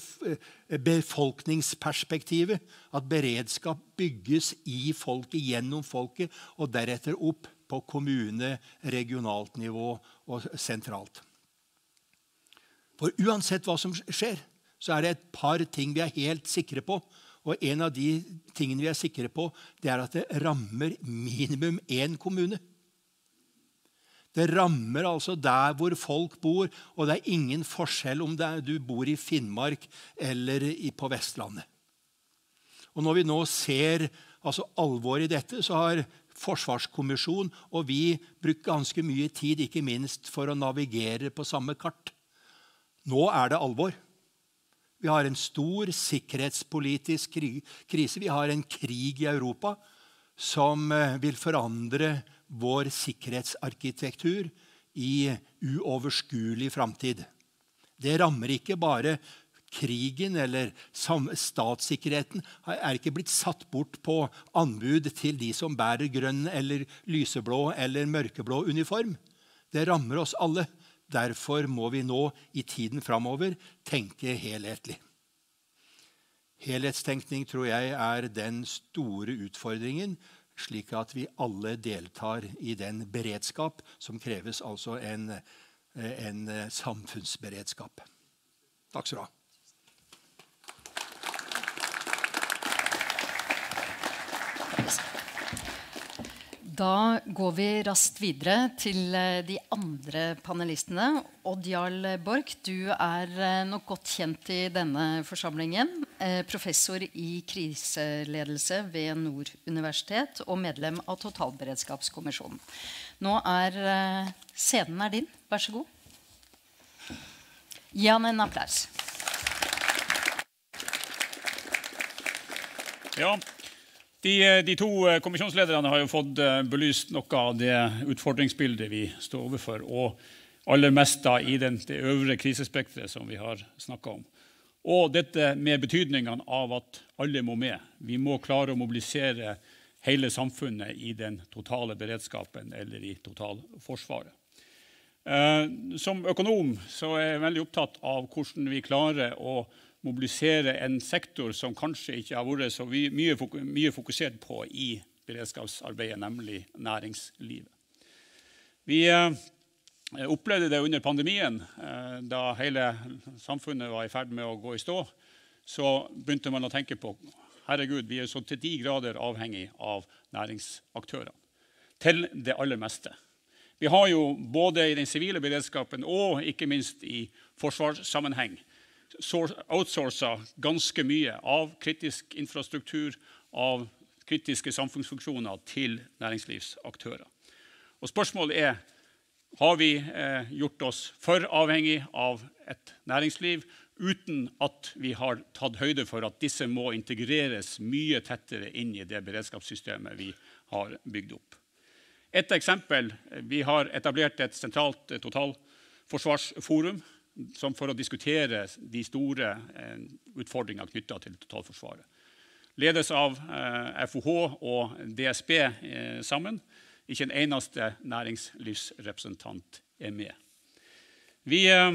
befolkningsperspektivet, at beredskap bygges i folket, gjennom folket, og deretter opp på kommune, regionalt nivå og sentralt. For uansett hva som skjer, så er det et par ting vi er helt sikre på. Og en av de tingene vi er sikre på, det er at det rammer minimum én kommune. Det rammer altså der hvor folk bor, og det er ingen forskjell om det er, du bor i Finnmark eller i, på Vestlandet. Og når vi nå ser altså, alvor i dette, så har Forsvarskommisjonen og vi brukt ganske mye tid, ikke minst for å navigere på samme kart. Nå er det alvor. Vi har en stor sikkerhetspolitisk krise. Vi har en krig i Europa som vil forandre vår sikkerhetsarkitektur i uoverskuelig framtid. Det rammer ikke bare krigen eller statssikkerheten, er ikke blitt satt bort på anbud til de som bærer grønn eller lyseblå eller mørkeblå uniform. Det rammer oss alle. Derfor må vi nå i tiden framover tenke helhetlig. Helhetstenkning tror jeg er den store utfordringen, slik at vi alle deltar i den beredskap som kreves, altså en, en samfunnsberedskap. Takk skal du ha. Da går vi raskt videre til de andre panelistene. Odd Jarl Borch, du er nok godt kjent i denne forsamlingen. Professor i kriseledelse ved Nord universitet og medlem av Totalberedskapskommisjonen. Nå er scenen er din. Vær så god. Gi han en applaus. Ja. De, de to kommisjonslederne har jo fått belyst noe av det utfordringsbildet vi står overfor, og aller mest da i den, det øvre krisespektret som vi har snakket om. Og dette med betydningen av at alle må med. Vi må klare å mobilisere hele samfunnet i den totale beredskapen eller i totalforsvaret. Som økonom så er jeg veldig opptatt av hvordan vi klarer å mobilisere en sektor som kanskje ikke har vært så mye, mye fokusert på i beredskapsarbeidet, nemlig næringslivet. Vi eh, opplevde det under pandemien, eh, da hele samfunnet var i ferd med å gå i stå. Så begynte man å tenke på, herregud, vi er så til de grader avhengig av næringsaktører. Til det aller meste. Vi har jo både i den sivile beredskapen og ikke minst i forsvarssammenheng outsourcet ganske mye av kritisk infrastruktur, av kritiske samfunnsfunksjoner til næringslivsaktører. Og spørsmålet er, har vi eh, gjort oss for avhengig av et næringsliv uten at vi har tatt høyde for at disse må integreres mye tettere inn i det beredskapssystemet vi har bygd opp? Et eksempel, vi har etablert et sentralt totalforsvarsforum som for å diskutere de store eh, utfordringene knyttet til totalforsvaret. Ledes av eh, F O H og D S B eh, sammen. Ikke en eneste næringslivsrepresentant er med. Vi eh,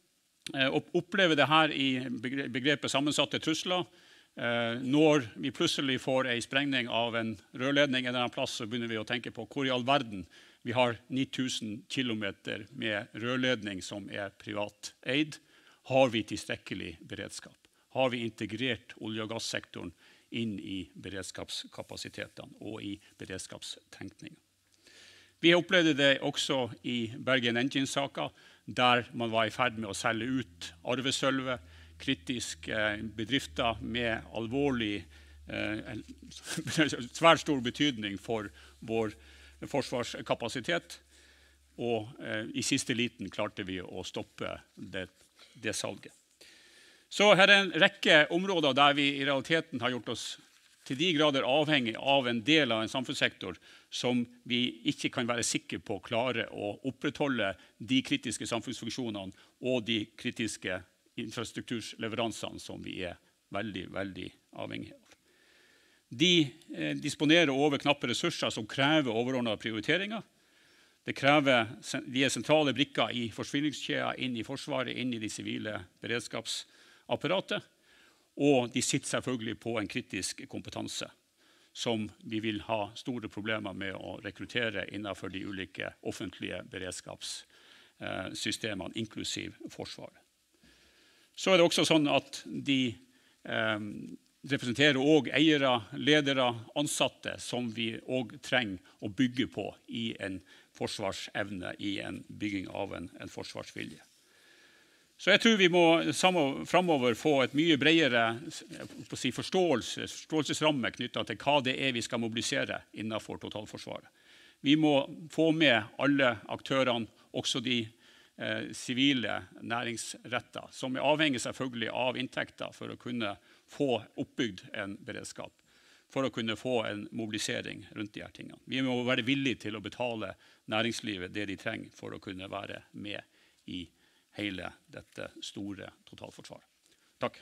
opplever det her i begrepet sammensatte trusler. Eh, når vi plutselig får en sprengning av en rørledning en eller annen plass, så begynner vi å tenke på hvor i all verden vi har ni tusen kilometer med rørledning som er privat eid. Har vi tilstrekkelig beredskap? Har vi integrert olje- og gassektoren inn i beredskapskapasitetene og i beredskapstenkningen? Vi opplevde det også i Bergen Engines-saken, der man var i ferd med å selge ut arvesølvet, kritiske bedrifter med alvorlig, eh, svært stor betydning for vår forsvarskapasitet, og eh, i siste liten klarte vi å stoppe det, det salget. Så her er en rekke områder der vi i realiteten har gjort oss til de grader avhengig av en del av en samfunnssektor som vi ikke kan være sikre på å klare å opprettholde de kritiske samfunnsfunksjonene og de kritiske infrastrukturleveransene som vi er veldig, veldig avhengig av. De eh, disponerer over knappe ressurser som krever overordnede prioriteringer. Det krever, de er sentrale brikker i forsyningskjeder inn i forsvaret, inn i de sivile beredskapsapparatet. Og de sitter selvfølgelig på en kritisk kompetanse som vi vil ha store problemer med å rekruttere innenfor de ulike offentlige beredskapssystemene, inklusiv Forsvaret. Så er det også sånn at de eh, representerer også eiere, ledere, ansatte som vi også trenger å bygge på i en forsvarsevne, i en bygging av en, en forsvarsvilje. Så jeg tror vi må fremover få et mye bredere på å si, forståelse, forståelsesramme knyttet til hva det er vi skal mobilisere innenfor totalforsvaret. Vi må få med alle aktørene, også de eh, sivile næringsretter, som er avhengig selvfølgelig av inntekter for å kunne få oppbygd en beredskap, for å kunne få en mobilisering rundt de her tingene. Vi må være villige til å betale næringslivet det de trenger for å kunne være med i hele dette store totalforsvaret. Takk.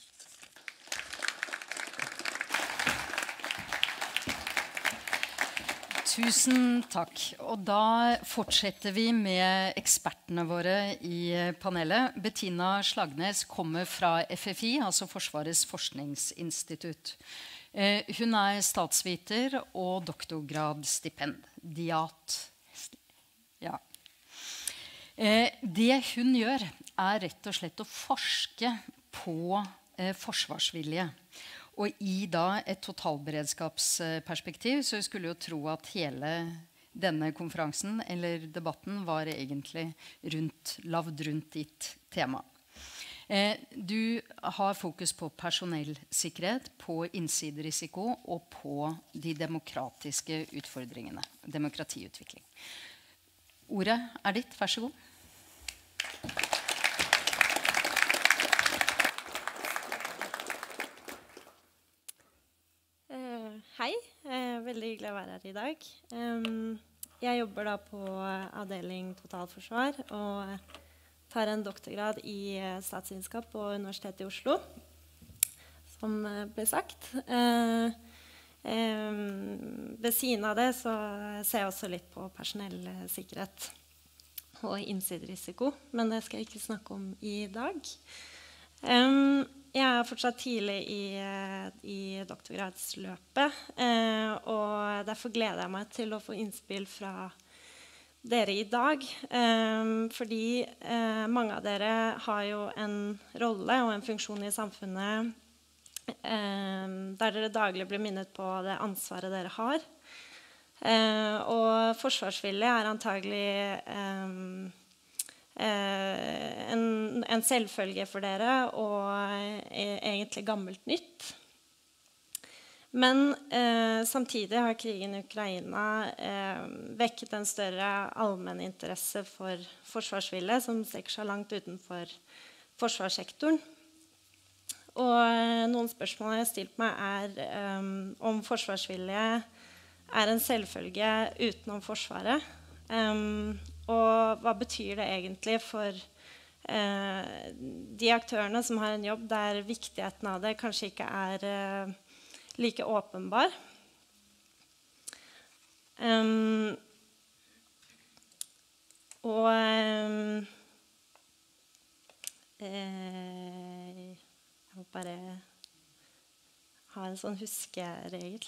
Tusen takk. Og da fortsetter vi med ekspertene våre i panelet. Bettina Slagnes kommer fra F F I, altså Forsvarets forskningsinstitutt. Eh, hun er statsviter og doktorgradsstipendiat. Ja. Eh, det hun gjør er rett og slett å forske på eh, forsvarsvilje. Og i da et totalberedskapsperspektiv så skulle jo tro at hele denne konferansen eller debatten var egentlig rundt, lavd rundt ditt tema. Eh, du har fokus på personellsikkerhet, på innsiderisiko og på de demokratiske utfordringene, demokratiutvikling. Ordet er ditt, vær så god. Uh, hei, uh, veldig hyggelig å være her i dag. Um, jeg jobber da på avdeling totalforsvar og tar en doktorgrad i uh, statsvitenskap på Universitetet i Oslo, som uh, ble sagt. Uh, um, ved siden av det så ser jeg også litt på personellsikkerhet og innsiderisiko, men det skal jeg ikke snakke om i dag. Um, jeg er fortsatt tidlig i, i doktorgradsløpet, uh, og derfor gleder jeg meg til å få innspill fra dere i dag, um, fordi uh, mange av dere har jo en rolle og en funksjon i samfunnet um, der dere daglig blir minnet på det ansvaret dere har. Uh, og forsvarsvilje er antagelig um, uh, en, en selvfølge for dere og uh, egentlig gammelt nytt. Men uh, samtidig har krigen i Ukraina uh, vekket en større allmenn interesse for forsvarsvilje som strekker seg langt utenfor forsvarssektoren. Og uh, noen spørsmål jeg har stilt meg er um, om forsvarsvilje er en selvfølge utenom Forsvaret. Um, og hva betyr det egentlig for uh, de aktørene som har en jobb der viktigheten av det kanskje ikke er uh, like åpenbar? Um, og um, eh, jeg må bare ha en sånn huskeregel.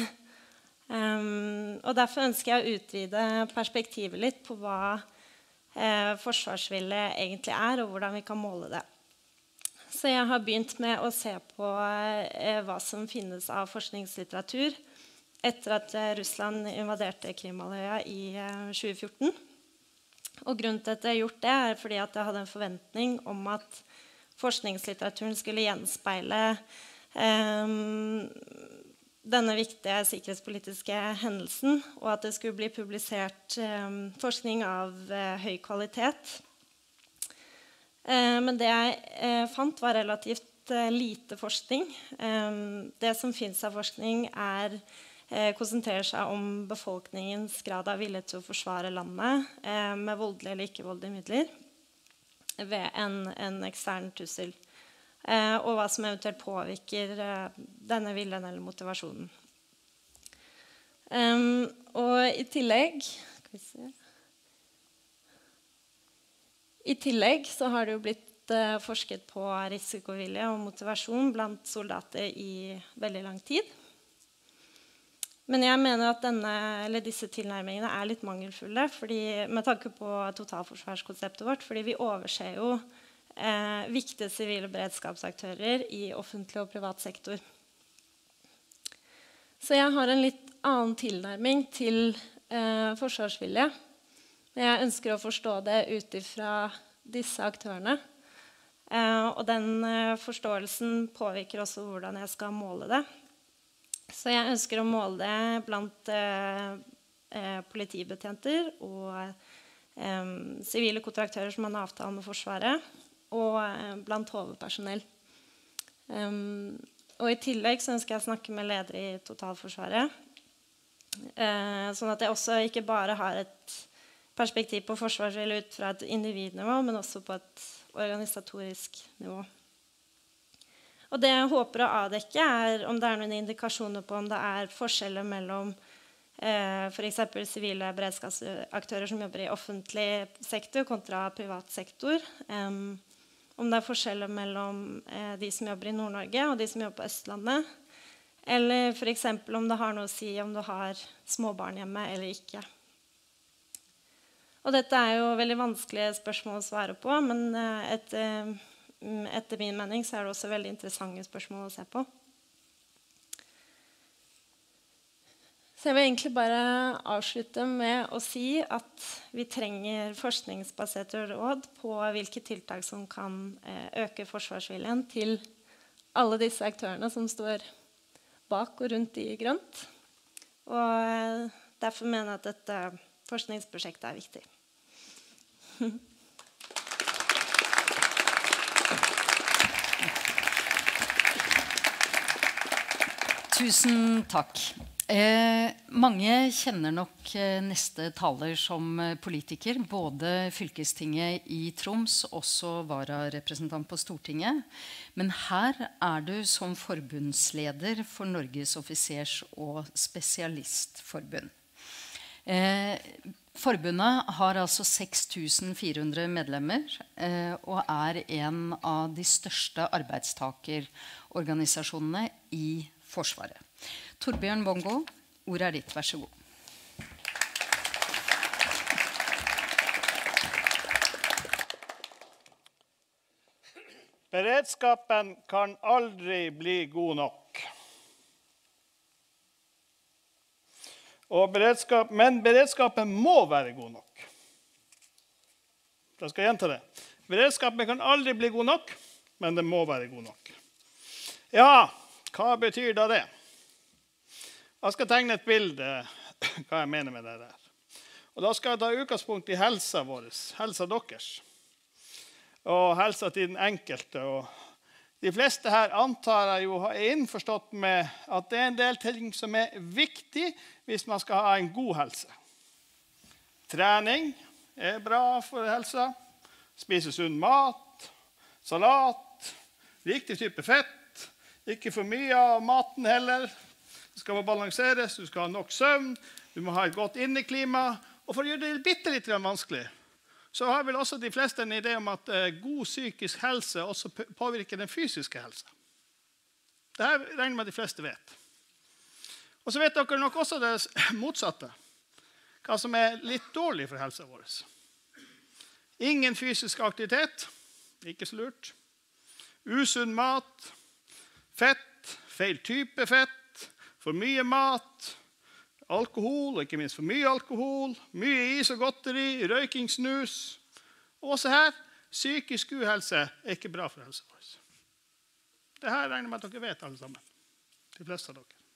Um, og derfor ønsker jeg å utvide perspektivet litt på hva eh, forsvarsvilje egentlig er, og hvordan vi kan måle det. Så jeg har begynt med å se på eh, hva som finnes av forskningslitteratur etter at eh, Russland invaderte Krimhalvøya i eh, tjue fjorten. Og grunnen til at jeg har gjort det er fordi at jeg hadde en forventning om at forskningslitteraturen skulle gjenspeile eh, denne viktige sikkerhetspolitiske hendelsen, og at det skulle bli publisert eh, forskning av eh, høy kvalitet. Eh, men det jeg eh, fant var relativt eh, lite forskning. Eh, det som finnes av forskning er, eh, konsentrerer seg om befolkningens grad av vilje til å forsvare landet eh, med voldelige eller ikke-voldelige midler ved en, en ekstern trussel. Eh, og hva som eventuelt påvirker eh, denne viljen eller motivasjonen. Um, og i tillegg skal vi se. I tillegg så har det jo blitt eh, forsket på risikovilje og motivasjon blant soldater i veldig lang tid. Men jeg mener at denne, eller disse tilnærmingene er litt mangelfulle fordi, med tanke på totalforsvarskonseptet vårt, fordi vi overser jo eh, viktige sivile beredskapsaktører i offentlig og privat sektor. Så jeg har en litt annen tilnærming til eh, forsvarsvilje. Jeg ønsker å forstå det ut ifra disse aktørene. Eh, og den eh, forståelsen påvirker også hvordan jeg skal måle det. Så jeg ønsker å måle det blant eh, eh, politibetjenter og eh, sivile kontraktører som har en avtale med Forsvaret, og eh, blant hovedpersonell. Um, og i tillegg så ønsker jeg å snakke med ledere i totalforsvaret, eh, sånn at jeg også ikke bare har et perspektiv på forsvarsvilje ut fra et individnivå, men også på et organisatorisk nivå. Og det jeg håper å avdekke er om det er noen indikasjoner på om det er forskjeller mellom eh, for eksempel sivile beredskapsaktører som jobber i offentlig sektor kontra privat sektor. Um, om det er forskjeller mellom eh, de som jobber i Nord-Norge og de som jobber på Østlandet. Eller for eksempel om det har noe å si om du har småbarn hjemme eller ikke. Og dette er jo veldig vanskelige spørsmål å svare på, men eh, et, eh, etter min mening så er det også veldig interessante spørsmål å se på. Så jeg vil egentlig bare avslutte med å si at vi trenger forskningsbaserte råd på hvilke tiltak som kan øke forsvarsviljen til alle disse aktørene som står bak og rundt i grønt. Og derfor mener jeg at dette forskningsprosjektet er viktig. Tusen takk. Eh, mange kjenner nok eh, neste taler som eh, politiker, både fylkestinget i Troms, også vararepresentant på Stortinget. Men her er du som forbundsleder for Norges offisers- og spesialistforbund. Eh, forbundet har altså seks tusen fire hundre medlemmer eh, og er en av de største arbeidstakerorganisasjonene i Forsvaret. Torbjørn Bongo, ordet er ditt, vær så god. Beredskapen kan aldri bli god nok. Og beredskap, men beredskapen må være god nok. Jeg skal gjenta det. Beredskapen kan aldri bli god nok, men den må være god nok. Ja, hva betyr da det? Jeg skal tegne et bilde hva jeg mener med det der. Og da skal jeg ta utgangspunkt i helsa vår, helsa deres. Og helsa til den enkelte. Og de fleste her antar jeg jo er innforstått med at det er en del ting som er viktig hvis man skal ha en god helse. Trening er bra for helsa. Spise sunn mat, salat, riktig type fett. Ikke for mye av maten heller. Det skal balanseres, du skal ha nok søvn, du må ha et godt inneklima. Og for å gjøre det bitte litt vanskelig, så har vel også de fleste en idé om at uh, god psykisk helse også påvirker den fysiske helsa. Det her regner med de fleste vet. Og så vet dere nok også det motsatte. Hva som er litt dårlig for helsa vår. Ingen fysisk aktivitet, ikke så lurt. Usunn mat, fett, feil type fett, for mye mat, alkohol, og ikke minst for mye alkohol, mye is og godteri, røyking, snus. Og også her, psykisk uhelse er ikke bra for helsa vår. Det her regner med at dere vet alle sammen. De fleste av dere.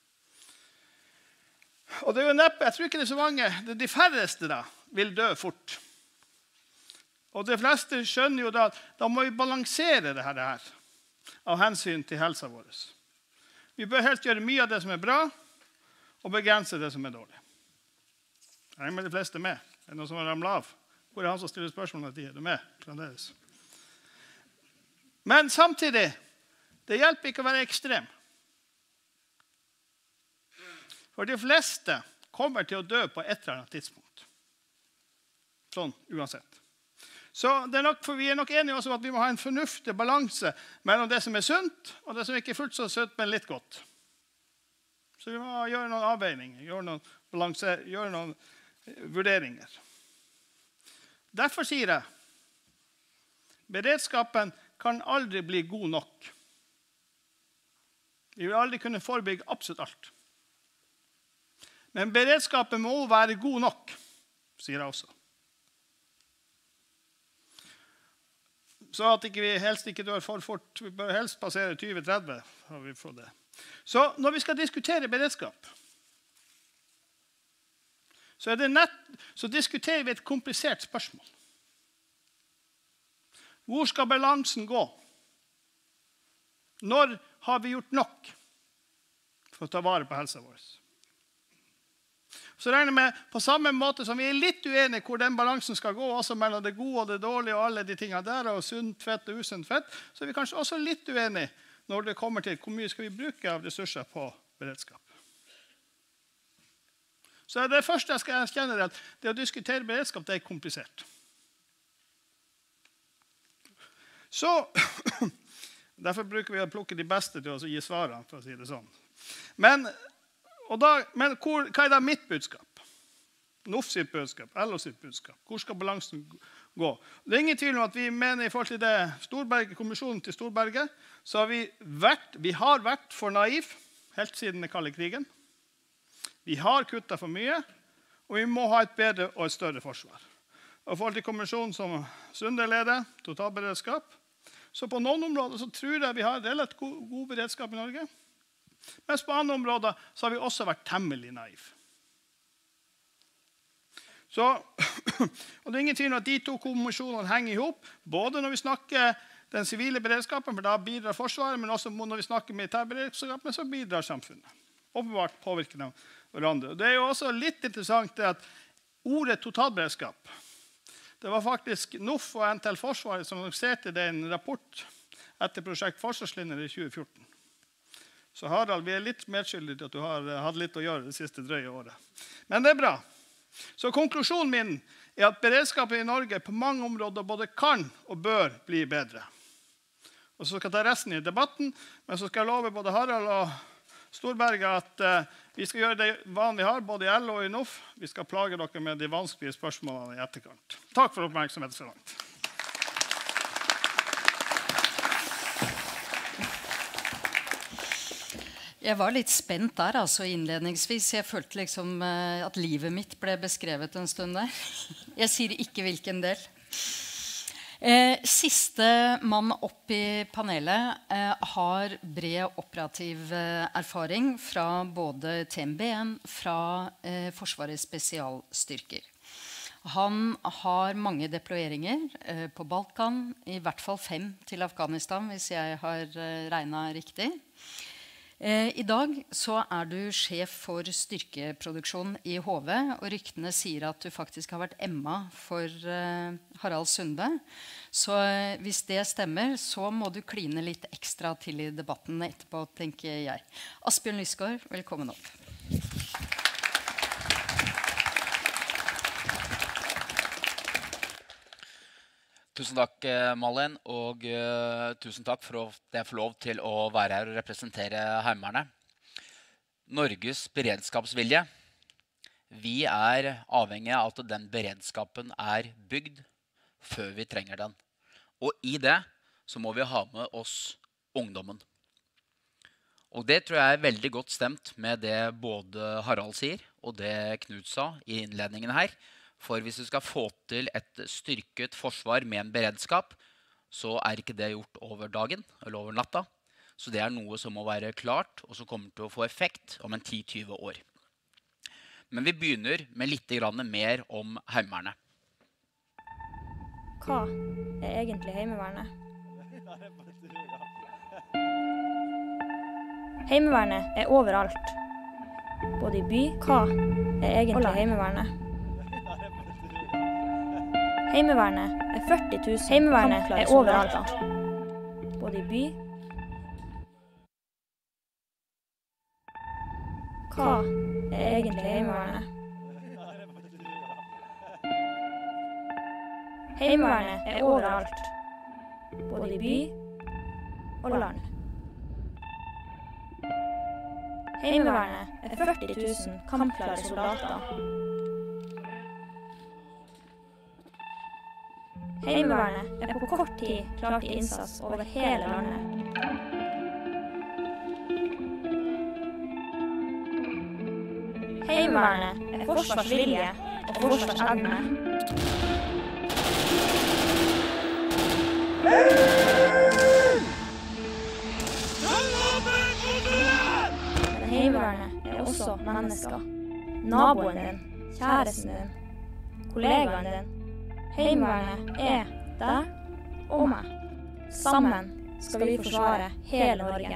Og det er jo neppe, jeg tror ikke det er så mange, det er de færreste da, vil dø fort. Og de fleste skjønner jo da, da må vi balansere det her, det her av hensyn til helsa vår. Vi bør helst gjøre mye av det som er bra, og begrense det som er dårlig. Jeg er med de fleste med. Er det noen som har ramlet av? Hvor er han som stiller spørsmål om de er med? Fremdeles. Men samtidig, det hjelper ikke å være ekstrem. For de fleste kommer til å dø på et eller annet tidspunkt. Sånn, uansett. Så det er nok, for vi er nok enige også om at vi må ha en fornuftig balanse mellom det som er sunt, og det som ikke er fullt så sunt, men litt godt. Så vi må gjøre noen avveininger, gjøre noen, balanser, gjøre noen vurderinger. Derfor sier jeg, beredskapen kan aldri bli god nok. Vi vil aldri kunne forebygge absolutt alt. Men beredskapen må være god nok, sier jeg også. Så at ikke vi helst ikke dør for fort. Vi bør helst passere tjue tretti. Har vi fått det. Så når vi skal diskutere beredskap, så, er det nett, så diskuterer vi et komplisert spørsmål. Hvor skal balansen gå? Når har vi gjort nok for å ta vare på helsa vår? Så regner jeg med, på samme måte som vi er litt uenige hvor den balansen skal gå, også mellom det gode og det dårlige og alle de tingene der, og sunt fett og usunt fett, så er vi kanskje også litt uenige når det kommer til hvor mye skal vi bruke av ressurser på beredskap. Så det første jeg skal erkjenne er at det å diskutere beredskap, det er komplisert. Så, derfor bruker vi å plukke de beste til å gi svarene, for å si det sånn. Men, og da, men hvor, hva er da mitt budskap? N O F sitt budskap, L O sitt budskap. Hvor skal balansen gå? Det er ingen tvil om at vi mener i forhold til det Storberget, kommisjonen til Storberget, så har vi vært, vi har vært for naiv helt siden den kalde krigen. Vi har kuttet for mye, og vi må ha et bedre og et større forsvar. Og i forhold til kommisjonen som Sunde leder, totalberedskap, så på noen områder så tror jeg vi har relativt god, god beredskap i Norge. Mens på andre områder så har vi også vært temmelig naiv. Så, og det er ingen tvil om at de to kommisjonene henger ihop, både når vi snakker den sivile beredskapen, for da bidrar forsvaret, men også når vi snakker militærberedskapen, så bidrar samfunnet. Åpenbart påvirker de hverandre. Det er jo også litt interessant at ordet totalberedskap, det var faktisk N O F og N T L Forsvaret som annonserte det i en rapport etter prosjekt Forsvarslinjer i tjue fjorten. Så Harald, vi er litt medskyldige til at du har hatt litt å gjøre det siste drøye året. Men det er bra. Så konklusjonen min er at beredskapen i Norge på mange områder både kan og bør bli bedre. Og så skal jeg ta resten i debatten, men så skal jeg love både Harald og Storberget at uh, vi skal gjøre det vanlige vi har, både i L O og i N O F. Vi skal plage dere med de vanskelige spørsmålene i etterkant. Takk for oppmerksomheten så langt. Jeg var litt spent der, altså innledningsvis. Jeg følte liksom uh, at livet mitt ble beskrevet en stund der. Jeg sier ikke hvilken del. Eh, siste mann opp i panelet eh, har bred operativ eh, erfaring fra både T M B N, fra eh, Forsvarets spesialstyrker. Han har mange deployeringer eh, på Balkan, i hvert fall fem til Afghanistan, hvis jeg har eh, regnet riktig. Eh, I dag så er du sjef for styrkeproduksjon i H V, og ryktene sier at du faktisk har vært Emma for eh, Harald Sunde. Så eh, hvis det stemmer, så må du kline litt ekstra til i debatten etterpå, tenker jeg. Asbjørn Lysgaard, velkommen opp. Tusen takk, Malin, og uh, tusen takk for at jeg får lov til å være her og representere Heimevernet. Norges beredskapsvilje. Vi er avhengig av at den beredskapen er bygd før vi trenger den. Og i det så må vi ha med oss ungdommen. Og det tror jeg er veldig godt stemt med det både Harald sier og det Knut sa i innledningen her. For hvis vi skal få til et styrket forsvar med en beredskap, så er ikke det gjort over dagen eller over natta. Så det er noe som må være klart, og som kommer til å få effekt om en ti til tjue år. Men vi begynner med litt mer om Heimevernet. Hva er egentlig Heimevernet? Heimevernet er overalt. Både i by, hva er egentlig Heimevernet? Heimevernet er førti tusen. Heimevernet er overalt. Både i by. Hva er egentlig Heimevernet? Heimevernet er overalt. Både i by og land. Heimevernet er førti tusen kampklare soldater. Heimevernet er på kort tid klar til innsats over hele landet. Heimevernet er forsvarsvilje og forsvarsevne. Men Heimevernet er også mennesker. Naboen din, kjæresten din, kollegaen din. Heimevernet er deg og meg. Sammen skal vi forsvare hele Norge.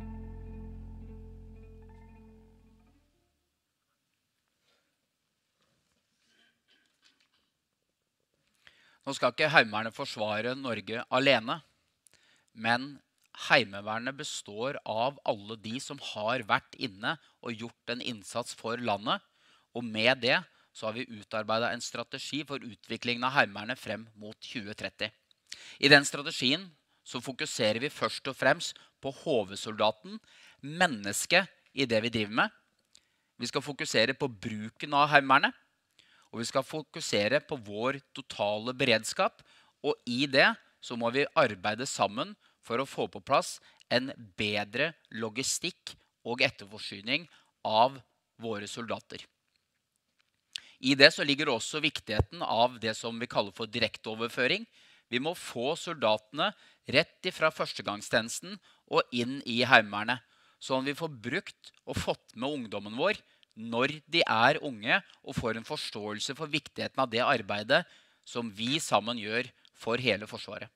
Nå skal ikke Heimevernet forsvare Norge alene, men Heimevernet består av alle de som har vært inne og gjort en innsats for landet, og med det så har vi utarbeidet en strategi for utviklingen av Heimevernet frem mot tjue tretti. I den strategien så fokuserer vi først og fremst på hovedsoldaten, mennesket i det vi driver med. Vi skal fokusere på bruken av Heimevernet, og vi skal fokusere på vår totale beredskap, og i det så må vi arbeide sammen for å få på plass en bedre logistikk og etterforsyning av våre soldater. I det så ligger også viktigheten av det som vi kaller for direkteoverføring. Vi må få soldatene rett fra førstegangstjenesten og inn i Heimevernet, sånn at vi får brukt og fått med ungdommen vår når de er unge og får en forståelse for viktigheten av det arbeidet som vi sammen gjør for hele Forsvaret.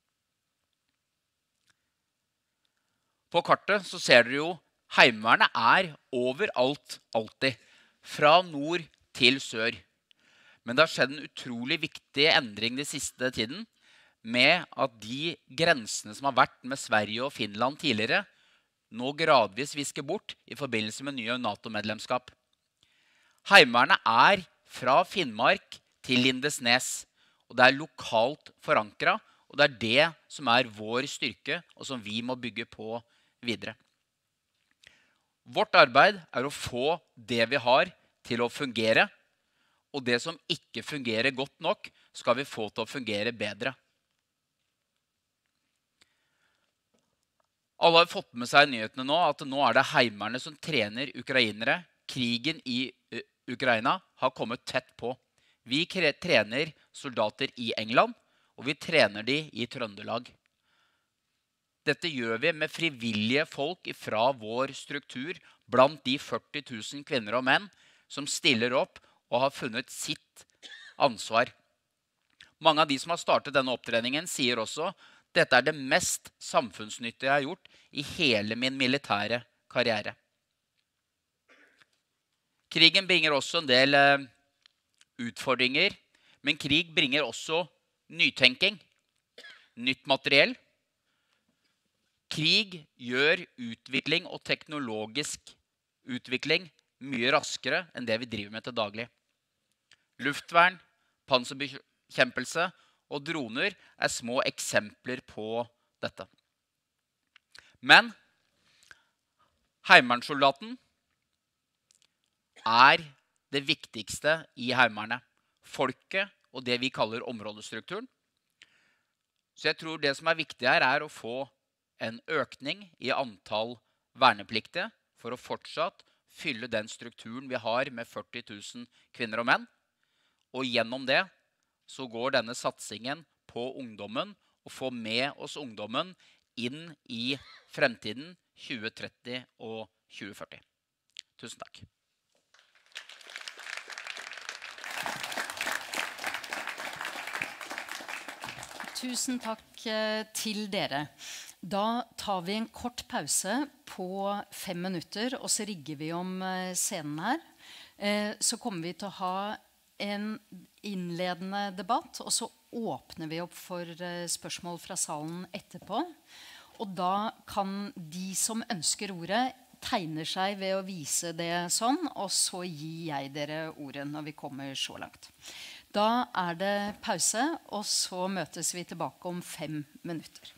På kartet så ser dere jo Heimevernet er overalt, alltid, fra nord til sør. Men det har skjedd en utrolig viktig endring de siste tiden, med at de grensene som har vært med Sverige og Finland tidligere, nå gradvis visker bort i forbindelse med nye NATO-medlemskap. Heimevernet er fra Finnmark til Lindesnes, og det er lokalt forankret, og det er det som er vår styrke, og som vi må bygge på videre. Vårt arbeid er å få det vi har til å fungere, og det som ikke fungerer godt nok, skal vi få til å fungere bedre. Alle har fått med seg i nyhetene nå at nå er det Heimevernet som trener ukrainere. Krigen i Ukraina har kommet tett på. Vi trener soldater i England, og vi trener de i Trøndelag. Dette gjør vi med frivillige folk fra vår struktur, blant de førti tusen kvinner og menn som stiller opp og har funnet sitt ansvar. Mange av de som har startet denne opptreningen sier også dette er det mest samfunnsnyttige jeg har gjort i hele min militære karriere. Krigen bringer også en del eh, utfordringer, men krig bringer også nytenking, nytt materiell. Krig gjør utvikling og teknologisk utvikling mye raskere enn det vi driver med til daglig. Luftvern, panserbekjempelse og droner er små eksempler på dette. Men Heimevernssoldaten er det viktigste i Heimevernet. Folket og det vi kaller områdestrukturen. Så jeg tror det som er viktig her er å få en økning i antall vernepliktige for å fortsatt fylle den strukturen vi har med førti tusen kvinner og menn. Og gjennom det så går denne satsingen på ungdommen og få med oss ungdommen inn i fremtiden tjue tretti og tjue førti. Tusen takk. Tusen takk til dere. Da tar vi en kort pause på fem minutter, og så rigger vi om scenen her. Så kommer vi til å ha en innledende debatt, og så åpner vi opp for spørsmål fra salen etterpå. Og da kan de som ønsker ordet tegne seg ved å vise det sånn, og så gir jeg dere ordet når vi kommer så langt. Da er det pause, og så møtes vi tilbake om fem minutter.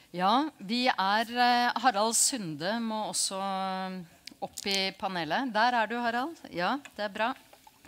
Ja, vi er eh, Harald Sunde må også opp i panelet. Der er du, Harald. Ja, det er bra.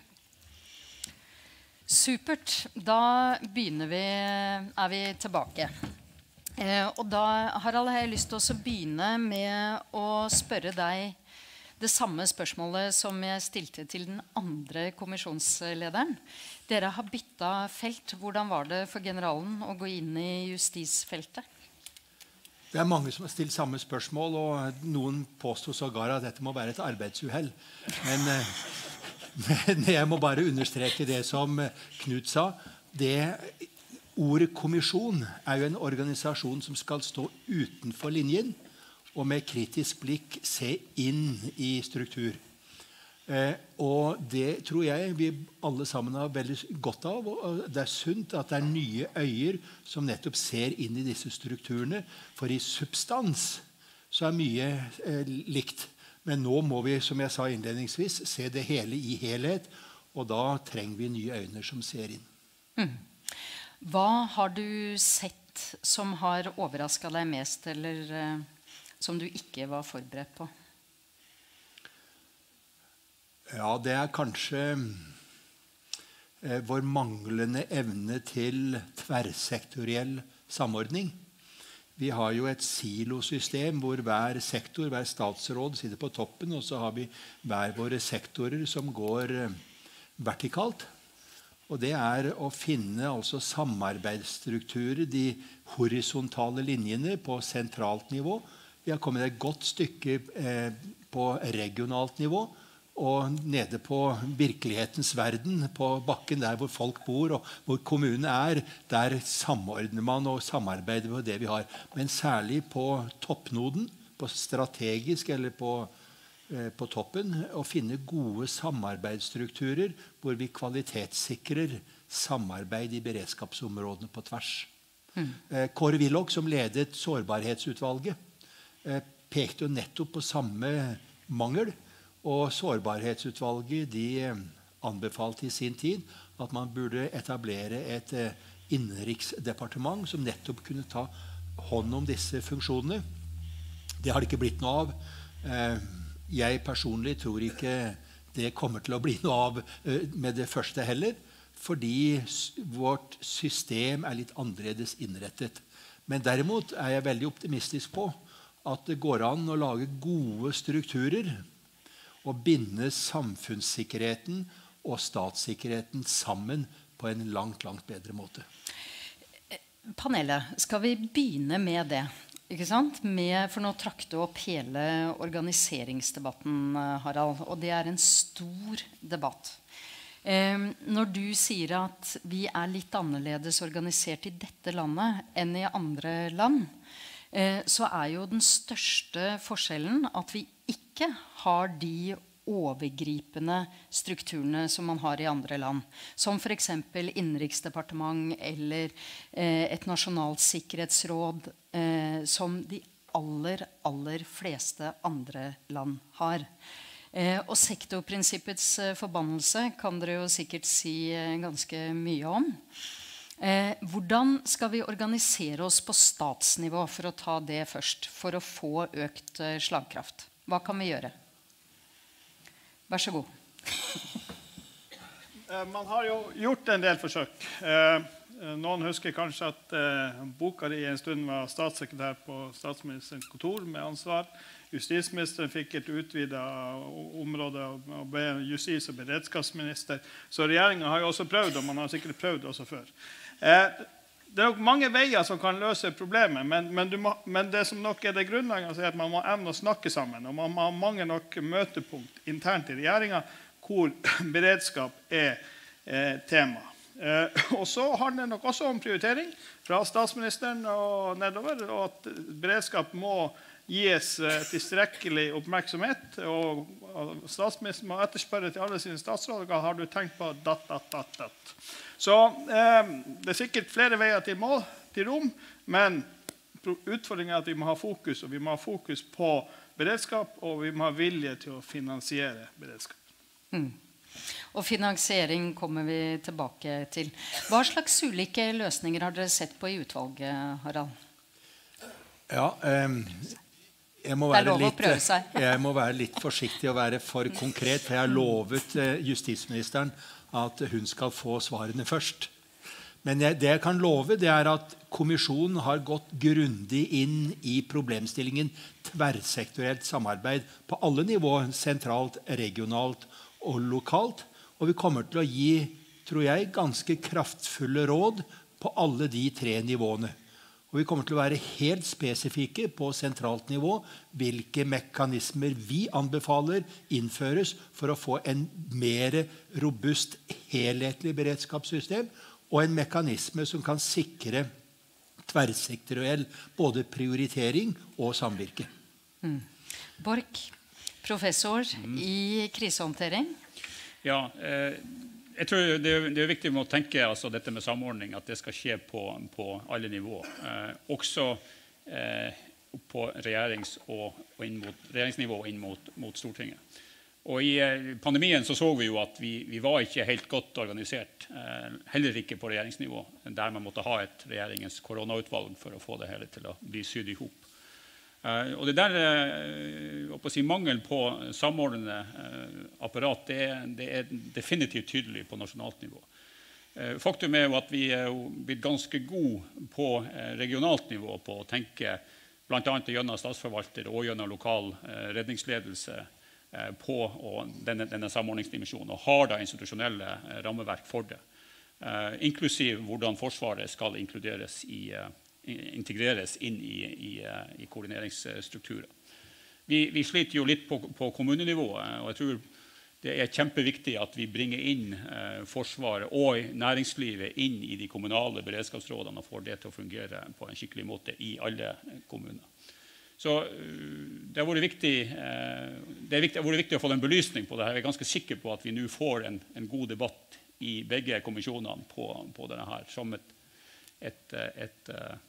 Supert. Da begynner vi, er vi tilbake. Eh, og da, Harald, har jeg lyst til å begynne med å spørre deg det samme spørsmålet som jeg stilte til den andre kommisjonslederen. Dere har byttet felt. Hvordan var det for generalen å gå inn i justisfeltet? Det er mange som har stilt samme spørsmål, og noen påstår sågar at dette må være et arbeidsuhell. Men, men jeg må bare understreke det som Knut sa. Det ordet kommisjon er jo en organisasjon som skal stå utenfor linjen, og med kritisk blikk se inn i struktur. Eh, og det tror jeg vi alle sammen har veldig godt av. Og det er sunt at det er nye øyer som nettopp ser inn i disse strukturene. For i substans så er mye eh, likt. Men nå må vi, som jeg sa innledningsvis, se det hele i helhet. Og da trenger vi nye øyne som ser inn. Mm. Hva har du sett som har overrasket deg mest, eller eh, som du ikke var forberedt på? Ja, det er kanskje eh, vår manglende evne til tverrsektoriell samordning. Vi har jo et silosystem hvor hver sektor, hver statsråd sitter på toppen, og så har vi hver våre sektorer som går eh, vertikalt. Og det er å finne altså samarbeidsstrukturer, de horisontale linjene på sentralt nivå. Vi har kommet et godt stykke eh, på regionalt nivå, og nede på virkelighetens verden, på bakken der hvor folk bor, og hvor kommunen er, der samordner man og samarbeider på det vi har. Men særlig på toppnoden, på strategisk eller på, eh, på toppen, å finne gode samarbeidsstrukturer hvor vi kvalitetssikrer samarbeid i beredskapsområdene på tvers. Mm. Eh, Kåre Willoch, som ledet sårbarhetsutvalget, eh, pekte jo nettopp på samme mangel. Og sårbarhetsutvalget de anbefalte i sin tid at man burde etablere et innenriksdepartement som nettopp kunne ta hånd om disse funksjonene. Det har det ikke blitt noe av. Jeg personlig tror ikke det kommer til å bli noe av med det første heller, fordi vårt system er litt annerledes innrettet. Men derimot er jeg veldig optimistisk på at det går an å lage gode strukturer og binde samfunnssikkerheten og statssikkerheten sammen på en langt, langt bedre måte. Panelet, skal vi begynne med det? Ikke sant? Med, for nå trakk du opp hele organiseringsdebatten, Harald, og det er en stor debatt. Eh, når du sier at vi er litt annerledes organisert i dette landet enn i andre land, eh, så er jo den største forskjellen at vi ikke har de overgripende strukturene som man har i andre land. Som for eksempel innenriksdepartement eller eh, et nasjonalt sikkerhetsråd eh, som de aller, aller fleste andre land har. Eh, og sektorprinsippets eh, forbannelse kan dere jo sikkert si eh, ganske mye om. Eh, hvordan skal vi organisere oss på statsnivå for å ta det først, for å få økt eh, slagkraft? Hva kan vi gjøre? Vær så god. Man har jo gjort en del forsøk. Noen husker kanskje at boka di en stund var statssekretær på statsministerens kontor med ansvar. Justisministeren fikk et utvidet område og ble justis- og beredskapsminister. Så regjeringen har jo også prøvd, og man har sikkert prøvd også før. Det er nok mange veier som kan løse problemet, men, men, må, men det som nok er det grunnlaget er at man må evne å snakke sammen, og man må ha mange nok møtepunkt internt i regjeringen hvor beredskap er eh, tema. Eh, og så handler det nok også om prioritering fra statsministeren og nedover, og at beredskap må gis eh, tilstrekkelig oppmerksomhet, og, og statsministeren må etterspørre til alle sine statsråder, hva har du tenkt på, datt, datt, datt, datt. Så eh, det er sikkert flere veier til mål, til rom, men utfordringen er at vi må ha fokus, og vi må ha fokus på beredskap, og vi må ha vilje til å finansiere beredskap. Mm. Og finansiering kommer vi tilbake til. Hva slags ulike løsninger har dere sett på i utvalget, Harald? Ja, um, jeg, må være litt, jeg må være litt forsiktig og være for konkret, for jeg har lovet uh, justisministeren at hun skal få svarene først. Men jeg, det jeg kan love, det er at kommisjonen har gått grundig inn i problemstillingen tverrsektorielt samarbeid på alle nivåer, sentralt, regionalt og lokalt. Og vi kommer til å gi, tror jeg, ganske kraftfulle råd på alle de tre nivåene. Og vi kommer til å være helt spesifikke på sentralt nivå hvilke mekanismer vi anbefaler innføres for å få en mer robust, helhetlig beredskapssystem og en mekanisme som kan sikre tverrsektoriell både prioritering og samvirke. Mm. Borch, professor mm. i krisehåndtering. Ja, eh, jeg tror det er, det er viktig å tenke altså, dette med samordning, at det skal skje på, på alle nivåer. Eh, også eh, på regjerings og, og inn mot, regjeringsnivå og inn mot, mot Stortinget. Og I eh, pandemien så, så vi jo at vi, vi var ikke helt godt organisert, eh, heller ikke på regjeringsnivå, der man måtte ha et regjeringens koronautvalg for å få det hele til å bli sydd ihop. Uh, og det der uh, å si, mangel på samordnende uh, apparat, det, det er definitivt tydelig på nasjonalt nivå. Uh, faktum er jo at vi er jo blitt ganske gode på uh, regionalt nivå på å tenke blant annet gjennom statsforvalter og gjennom lokal uh, redningsledelse uh, på og denne, denne samordningsdimensjonen, og har da institusjonelle uh, rammeverk for det. Uh, inklusiv hvordan Forsvaret skal inkluderes i uh, integreres inn i, i, i koordineringsstrukturer. Vi, vi sliter jo litt på, på kommunenivået, og jeg tror det er kjempeviktig at vi bringer inn eh, Forsvaret og næringslivet inn i de kommunale beredskapsrådene og får det til å fungere på en skikkelig måte i alle kommuner. Så det har vært viktig, eh, det er viktig, det har vært viktig å få en belysning på det her. Jeg er ganske sikker på at vi nå får en, en god debatt i begge kommisjonene på, på denne her, som et et, et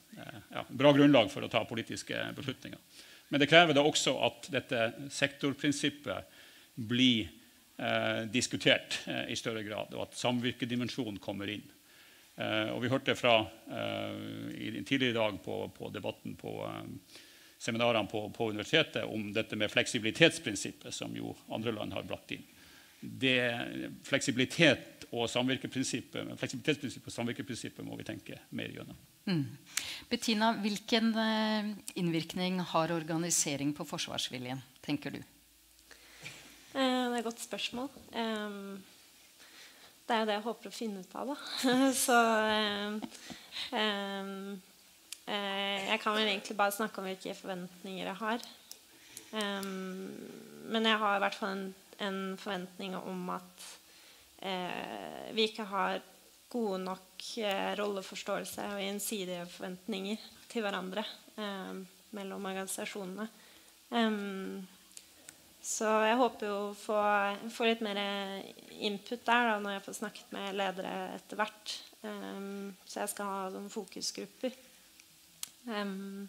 ja, bra grunnlag for å ta politiske beslutninger. Men det krever da også at dette sektorprinsippet blir eh, diskutert eh, i større grad, og at samvirkedimensjonen kommer inn. Eh, og vi hørte fra eh, i tidligere dag på, på debatten på eh, seminarene på, på universitetet om dette med fleksibilitetsprinsippet, som jo andre land har brakt inn. Det fleksibilitet og samvirkeprinsippet, fleksibilitetsprinsippet og samvirkeprinsippet må vi tenke mer gjennom. Mm. Bettina, hvilken innvirkning har organisering på forsvarsviljen, tenker du? Eh, det er et godt spørsmål. Eh, det er jo det jeg håper å finne ut av, da. Så eh, eh, jeg kan vel egentlig bare snakke om hvilke forventninger jeg har. Eh, men jeg har i hvert fall en en forventning om at eh, vi ikke har gode nok eh, rolleforståelse og gjensidige forventninger til hverandre eh, mellom organisasjonene. Um, så jeg håper jo å få, få litt mer input der da, når jeg får snakket med ledere etter hvert. Um, så jeg skal ha noen fokusgrupper. Um,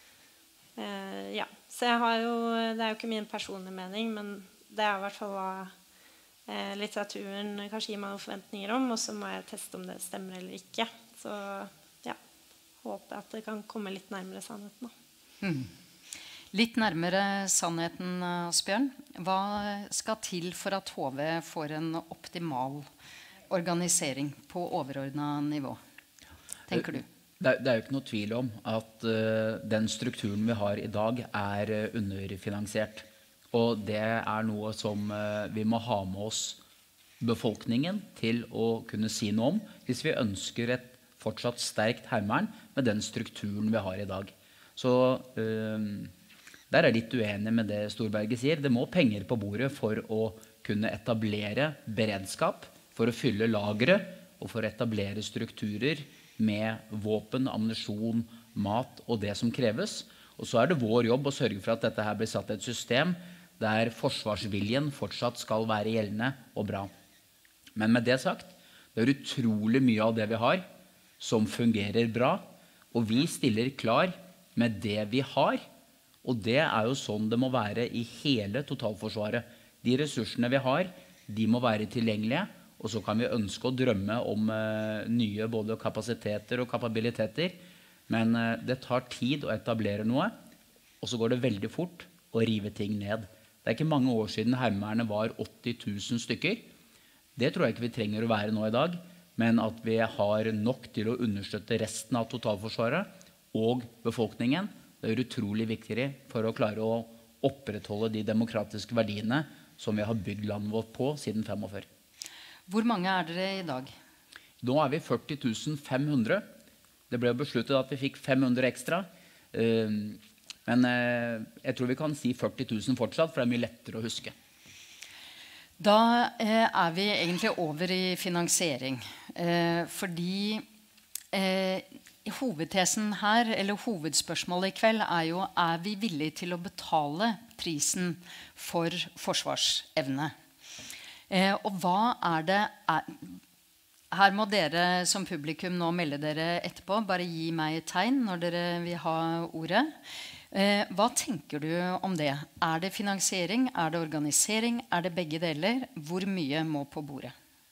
uh, ja. Så jeg har jo, det er jo ikke min personlige mening, men det er i hvert fall hva eh, litteraturen kanskje gir meg noen forventninger om, og så må jeg teste om det stemmer eller ikke. Så ja, håper at det kan komme litt nærmere sannheten. Mm. Litt nærmere sannheten, Asbjørn. Hva skal til for at H V får en optimal organisering på overordnet nivå, tenker du? Det er, det er jo ikke noe tvil om at uh, den strukturen vi har i dag er uh, underfinansiert. Og det er noe som uh, vi må ha med oss befolkningen til å kunne si noe om hvis vi ønsker et fortsatt sterkt heimevern med den strukturen vi har i dag. Så uh, der er jeg litt uenig med det Storberget sier. Det må penger på bordet for å kunne etablere beredskap, for å fylle lagre og for å etablere strukturer med våpen, ammunisjon, mat og det som kreves. Og så er det vår jobb å sørge for at dette her blir satt i et system der forsvarsviljen fortsatt skal være gjeldende og bra. Men med det sagt, det er utrolig mye av det vi har som fungerer bra, og vi stiller klar med det vi har, og det er jo sånn det må være i hele totalforsvaret. De ressursene vi har, de må være tilgjengelige, og så kan vi ønske å drømme om uh, nye både kapasiteter og kapabiliteter, Men eh, det tar tid å etablere noe, og så går det veldig fort å rive ting ned. Det er ikke mange år siden Heimevernet var åtti tusen stykker. Det tror jeg ikke vi trenger å være nå i dag, men at vi har nok til å understøtte resten av totalforsvaret og befolkningen, det er utrolig viktig for å klare å opprettholde de demokratiske verdiene som vi har bygd landet vårt på siden femogfyrre. Hvor mange er dere i dag? Nå er vi førti tusen fem hundre. Det ble besluttet at vi fikk fem hundre ekstra. Men jeg tror vi kan si førti tusen fortsatt, for det er mye lettere å huske. Da er vi egentlig over i finansiering. Fordi hovedtesen her, eller hovedspørsmålet i kveld, er jo, er vi villige til å betale prisen for forsvarsevne? Eh, og hva er det er, her må dere som publikum nå melde dere etterpå, bare gi meg et tegn når dere vil ha ordet. Eh, hva tenker du om det? Er det finansiering? Er det organisering? Er det begge deler? Hvor mye må på bordet?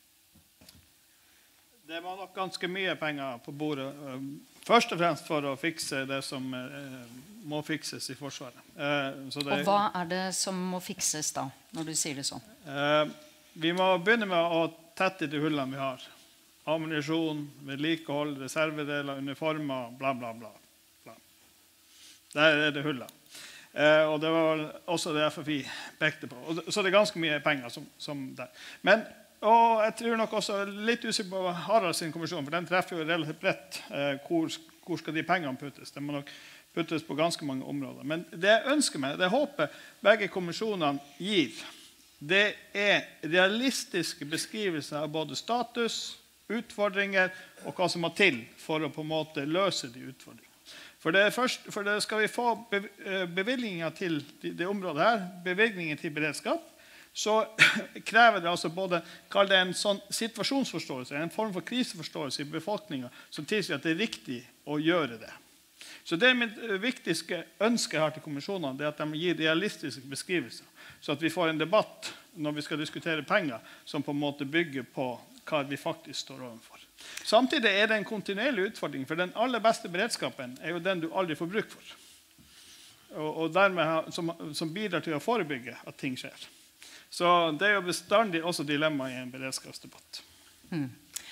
Det var nok ganske mye penger på bordet. Først og fremst for å fikse det som eh, må fikses i Forsvaret. Eh, så det, og hva er det som må fikses da, når du sier det sånn? Eh, vi må begynne med å tette de hullene vi har. Ammunisjon, vedlikehold, reservedeler, uniformer, bla, bla, bla. bla. Der er det hullet. Eh, og det var også det F F I pekte på. Og, så det er ganske mye penger som, som der. Men og jeg tror nok også litt usikker på Harald sin kommisjon, for den treffer jo relativt bredt. Eh, hvor, hvor skal de pengene puttes? Det må nok puttes på ganske mange områder. Men det jeg ønsker meg, det jeg håper begge kommisjonene gir, det er realistiske beskrivelser av både status, utfordringer og hva som må til for å på en måte løse de utfordringene. For det, først, for det skal vi få bevilgninger til det, det området her, bevilgninger til beredskap, så krever det altså både kall det en sånn situasjonsforståelse, en form for kriseforståelse i befolkningen som tilsier at det er riktig å gjøre det. Så det er mitt viktigste ønske her til kommisjonene, det er at de gir realistiske beskrivelser, så at vi får en debatt når vi skal diskutere penger, som på en måte bygger på hva vi faktisk står overfor. Samtidig er det en kontinuerlig utfordring, for den aller beste beredskapen er jo den du aldri får bruk for, og, og dermed som, som bidrar til å forebygge at ting skjer. Så det er jo bestandig også dilemma i en beredskapsdebatt. Mm.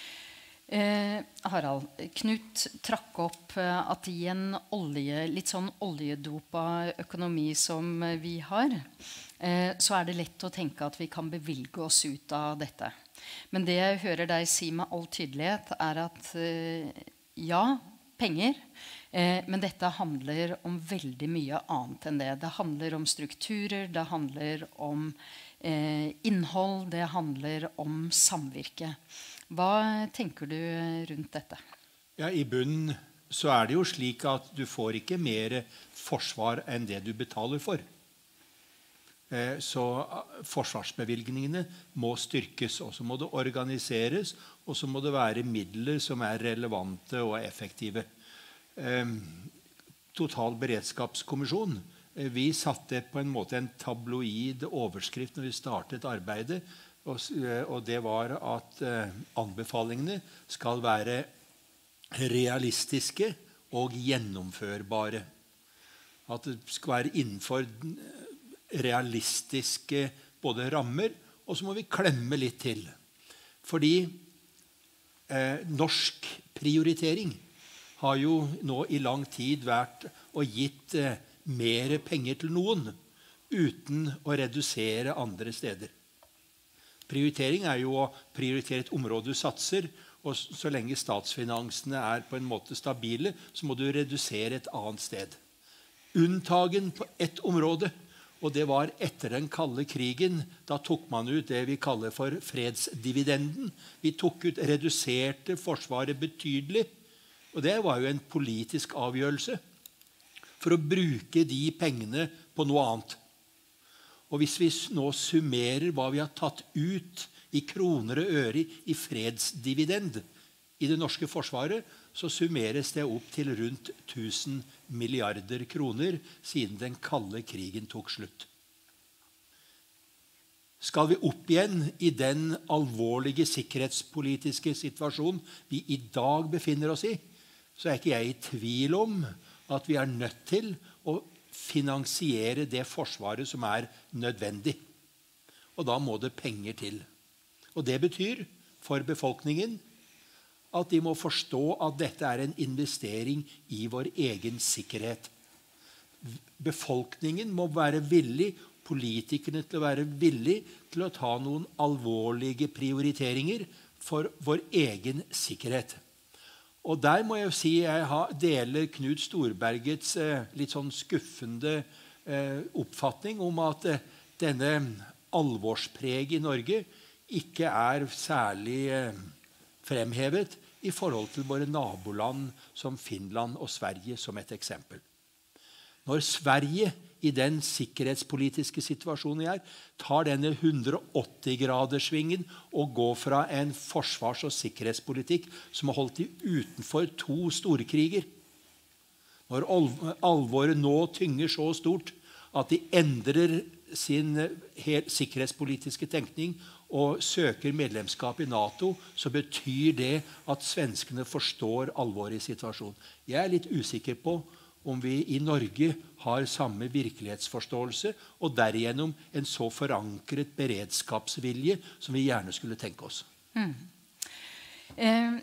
Eh, Harald, Knut trakk opp at i en olje, litt sånn oljedopa økonomi som vi har, eh, så er det lett å tenke at vi kan bevilge oss ut av dette. Men det jeg hører deg si med all tydelighet er at eh, ja, penger, eh, men dette handler om veldig mye annet enn det. Det handler om strukturer, det handler om Eh, innhold, det handler om samvirke. Hva tenker du rundt dette? Ja, i bunnen så er det jo slik at du får ikke mer forsvar enn det du betaler for. Eh, så forsvarsbevilgningene må styrkes, og så må det organiseres, og så må det være midler som er relevante og effektive. Eh, Total beredskapskommisjon, vi satte på en måte en tabloid overskrift når vi startet arbeidet, og det var at anbefalingene skal være realistiske og gjennomførbare. At det skal være innenfor realistiske både rammer, og så må vi klemme litt til. Fordi eh, norsk prioritering har jo nå i lang tid vært og gitt eh, mer penger til noen uten å redusere andre steder. Prioritering er jo å prioritere et område du satser, og så lenge statsfinansene er på en måte stabile, så må du redusere et annet sted. Unntagen på ett område, og det var etter den kalde krigen, da tok man ut det vi kaller for fredsdividenden. Vi tok ut, reduserte forsvaret betydelig, og det var jo en politisk avgjørelse for å bruke de pengene på noe annet. Og hvis vi nå summerer hva vi har tatt ut i kroner og øre i fredsdividend i det norske forsvaret, så summeres det opp til rundt tusen milliarder kroner siden den kalde krigen tok slutt. Skal vi opp igjen i den alvorlige sikkerhetspolitiske situasjonen vi i dag befinner oss i, så er ikke jeg i tvil om at vi er nødt til å finansiere det forsvaret som er nødvendig. Og da må det penger til. Og det betyr for befolkningen at de må forstå at dette er en investering i vår egen sikkerhet. Befolkningen må være villig, politikerne til å være villig til å ta noen alvorlige prioriteringer for vår egen sikkerhet. Og der må jeg jo si jeg har, deler Knut Storbergets eh, litt sånn skuffende eh, oppfatning om at eh, denne alvorspreg i Norge ikke er særlig eh, fremhevet i forhold til våre naboland som Finland og Sverige som et eksempel. Når Sverige i den sikkerhetspolitiske situasjonen jeg er, tar denne hundre og åtti-graderssvingen og går fra en forsvars- og sikkerhetspolitikk som har holdt de utenfor to storkriger. Når alvoret nå tynger så stort at de endrer sin sikkerhetspolitiske tenkning og søker medlemskap i NATO, så betyr det at svenskene forstår alvoret i situasjonen. Jeg er litt usikker på om vi i Norge har samme virkelighetsforståelse og derigjennom en så forankret beredskapsvilje som vi gjerne skulle tenke oss. Mm. Eh,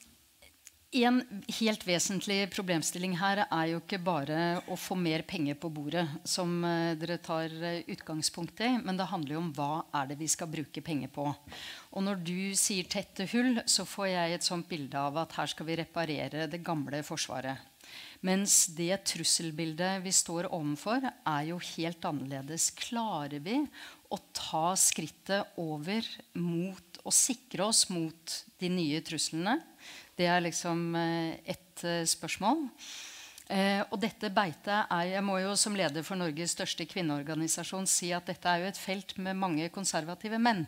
en helt vesentlig problemstilling her er jo ikke bare å få mer penger på bordet, som eh, dere tar utgangspunkt i, men det handler jo om hva er det vi skal bruke penger på. Og når du sier tette hull, så får jeg et sånt bilde av at her skal vi reparere det gamle forsvaret. Mens det trusselbildet vi står overfor er jo helt annerledes. Klarer vi å ta skrittet over mot å sikre oss mot de nye truslene? Det er liksom et spørsmål. Eh, og dette beitet er, jeg må jo som leder for Norges største kvinneorganisasjon si at dette er jo et felt med mange konservative menn.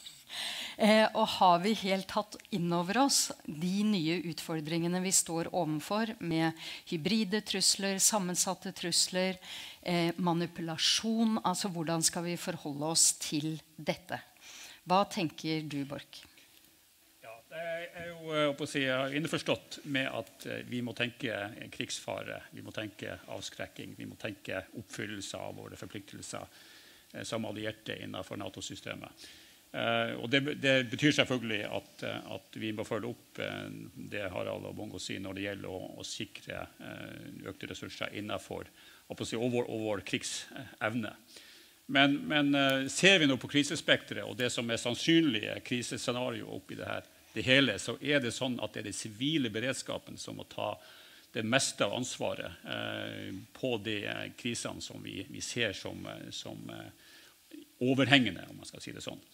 Eh, og har vi helt tatt inn over oss de nye utfordringene vi står overfor med hybride trusler, sammensatte trusler, eh, manipulasjon, altså hvordan skal vi forholde oss til dette? Hva tenker du, Borch? Ja, jeg er jo på å si, innforstått med at vi må tenke krigsfare, vi må tenke avskrekking, vi må tenke oppfyllelse av våre forpliktelser eh, som allierte innenfor NATO-systemet. Uh, og det, det betyr selvfølgelig at, uh, at vi må følge opp uh, det Harald og Bongo sier når det gjelder å, å sikre uh, økte ressurser innenfor si, og vår, og vår krigsevne. Men, men uh, ser vi nå på krisespektret og det som er sannsynlige krisescenario oppi det her, det hele, så er det sånn at det er det sivile beredskapen som må ta det meste av ansvaret uh, på de uh, krisene som vi, vi ser som, uh, som uh, overhengende, om man skal si det sånn.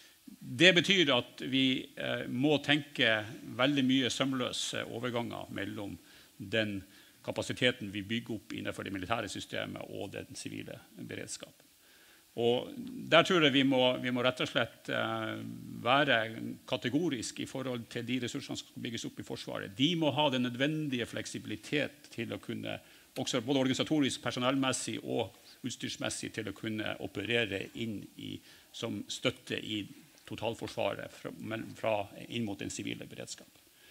Det betyr at vi eh, må tenke veldig mye sømløse overganger mellom den kapasiteten vi bygger opp innenfor det militære systemet og den sivile beredskapen. Og der tror jeg vi må, vi må rett og slett eh, være kategorisk i forhold til de ressursene som skal bygges opp i Forsvaret. De må ha den nødvendige fleksibilitet til å kunne, også både organisatorisk, personellmessig og utstyrsmessig, til å kunne operere inn, i, som støtte i totalforsvaret fra, fra inn mot den sivile beredskap.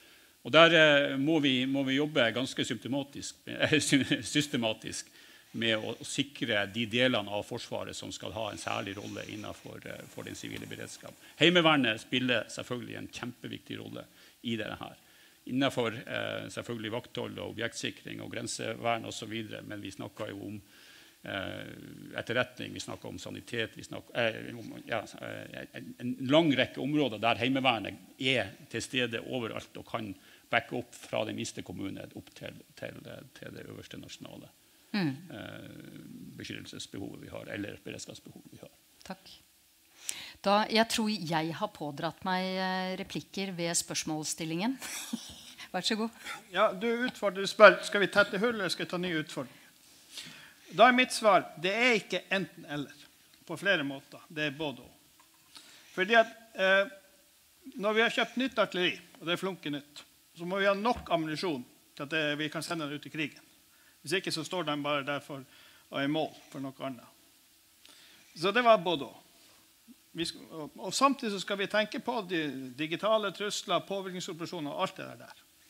Og der eh, må, vi, må vi jobbe ganske systematisk, eh, systematisk med å, å sikre de delene av Forsvaret som skal ha en særlig rolle innenfor eh, for den sivile beredskap. Heimevernet spiller selvfølgelig en kjempeviktig rolle i dette her. Innenfor eh, selvfølgelig vakthold og objektsikring og grensevern og så videre, men vi snakker jo om etterretning, vi snakker om sanitet, vi snakker eh, om ja, en, en lang rekke områder der heimevernet er til stede overalt og kan backe opp fra den minste kommune opp til, til, til det øverste nasjonale mm. eh, beskyttelsesbehovet vi har, eller beredskapsbehovet vi har. Takk. Da, jeg tror jeg har pådratt meg replikker ved spørsmålsstillingen. Vær så god. Ja, du utfordrer, du spør, skal vi tette hull eller skal vi ta ny utfordring? Da er mitt svar, det er ikke enten eller, på flere måter. Det er både og. Fordi at eh, når vi har kjøpt nytt artilleri, og det er flunke nytt, så må vi ha nok ammunisjon til at det, vi kan sende den ut i krigen. Hvis ikke så står den bare der for å være mål for noe annet. Så det var både og. Vi skal, og, og samtidig så skal vi tenke på de digitale trusler, påvirkningsoperasjoner og alt det der.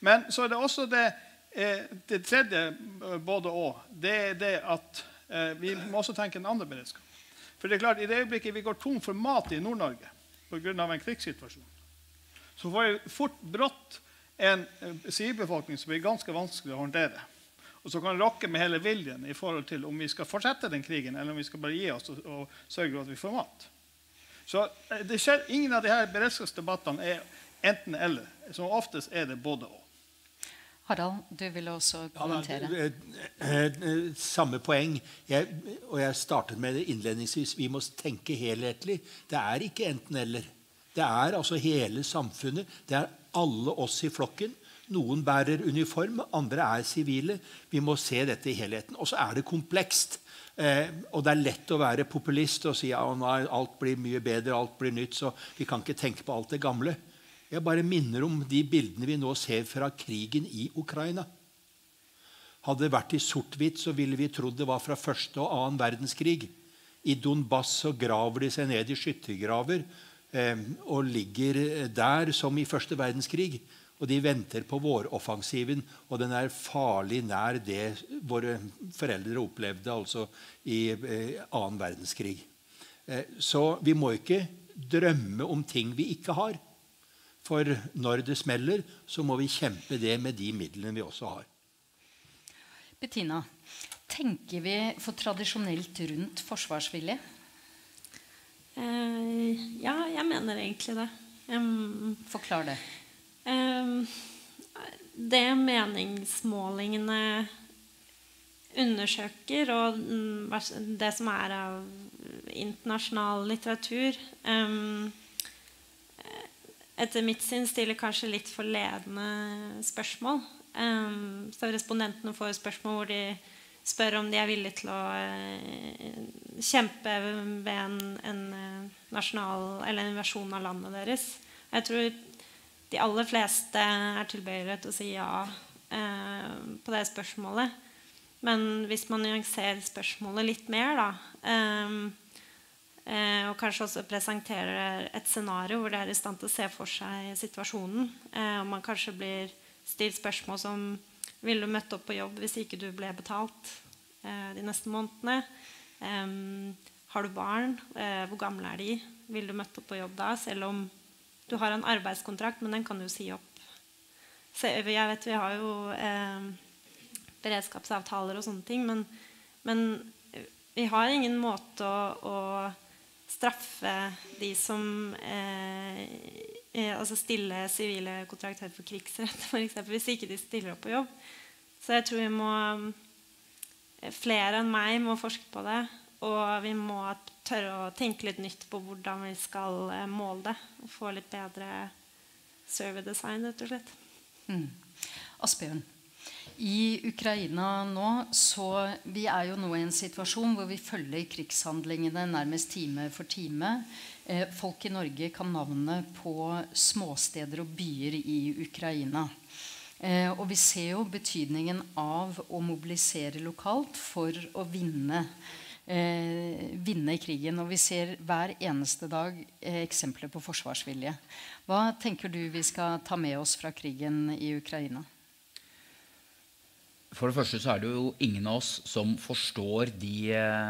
Men så er det også det, eh, det tredje, både og, det er det at eh, vi må også tenke en annen beredskap. For det er klart, i det øyeblikket vi går tom for mat i Nord-Norge på grunn av en krigssituasjon, så får vi fort brått en sivilbefolkning som blir ganske vanskelig å håndtere. Og så kan rokke med hele viljen i forhold til om vi skal fortsette den krigen, eller om vi skal bare gi oss og, og sørge for at vi får mat. Så det skjer, ingen av de her beredskapsdebattene er enten eller. Som oftest er det både og. Harald, du vil også kommentere. Ja, samme poeng. Jeg, og jeg startet med det innledningsvis. Vi må tenke helhetlig. Det er ikke enten eller. Det er altså hele samfunnet. Det er alle oss i flokken. Noen bærer uniform, andre er sivile. Vi må se dette i helheten. Og så er det komplekst. Eh, og det er lett å være populist og si at ja, alt blir mye bedre, alt blir nytt, så vi kan ikke tenke på alt det gamle. Jeg bare minner om de bildene vi nå ser fra krigen i Ukraina. Hadde det vært i sort-hvitt, så ville vi trodd det var fra første og annen verdenskrig. I Donbass så graver de seg ned i skyttergraver eh, og ligger der som i første verdenskrig. Og de venter på våroffensiven, og den er farlig nær det våre foreldre opplevde altså i eh, annen verdenskrig. Eh, så vi må ikke drømme om ting vi ikke har. For når det smeller, så må vi kjempe det med de midlene vi også har. Bettina, tenker vi for tradisjonelt rundt forsvarsvilje? Eh, ja, jeg mener egentlig det. Um, Forklar det. Um, det meningsmålingene undersøker, og det som er av internasjonal litteratur, um, etter mitt syn stiller kanskje litt for ledende spørsmål. Um, så respondentene får spørsmål hvor de spør om de er villige til å uh, kjempe ved en, en nasjonal eller en versjon av landet deres. Jeg tror de aller fleste er tilbøyelige til å si ja uh, på det spørsmålet. Men hvis man nyanserer spørsmålet litt mer da, um, Eh, og kanskje også presenterer et scenario hvor de er i stand til å se for seg situasjonen. Eh, og man kanskje blir stilt spørsmål som vil du møtt opp på jobb hvis ikke du ble betalt eh, de neste månedene? Eh, har du barn? Eh, hvor gamle er de? Vil du møtt opp på jobb da? Selv om du har en arbeidskontrakt, men den kan du si opp. Så jeg vet vi har jo eh, beredskapsavtaler og sånne ting, men, men vi har ingen måte å, å straffe de som eh, eh, altså stille sivile kontraktører for krigsrett, for eksempel, hvis ikke de stiller opp på jobb. Så jeg tror vi må flere enn meg må forske på det, og vi må tørre å tenke litt nytt på hvordan vi skal eh, måle det og få litt bedre survey design, rett og slett. Mm. Asbjørn, i Ukraina nå, så vi er jo nå i en situasjon hvor vi følger krigshandlingene nærmest time for time. Eh, folk i Norge kan navnet på småsteder og byer i Ukraina. Eh, og vi ser jo betydningen av å mobilisere lokalt for å vinne, eh, vinne krigen. Og vi ser hver eneste dag eh, eksempler på forsvarsvilje. Hva tenker du vi skal ta med oss fra krigen i Ukraina? For det første så er det jo ingen av oss som forstår de,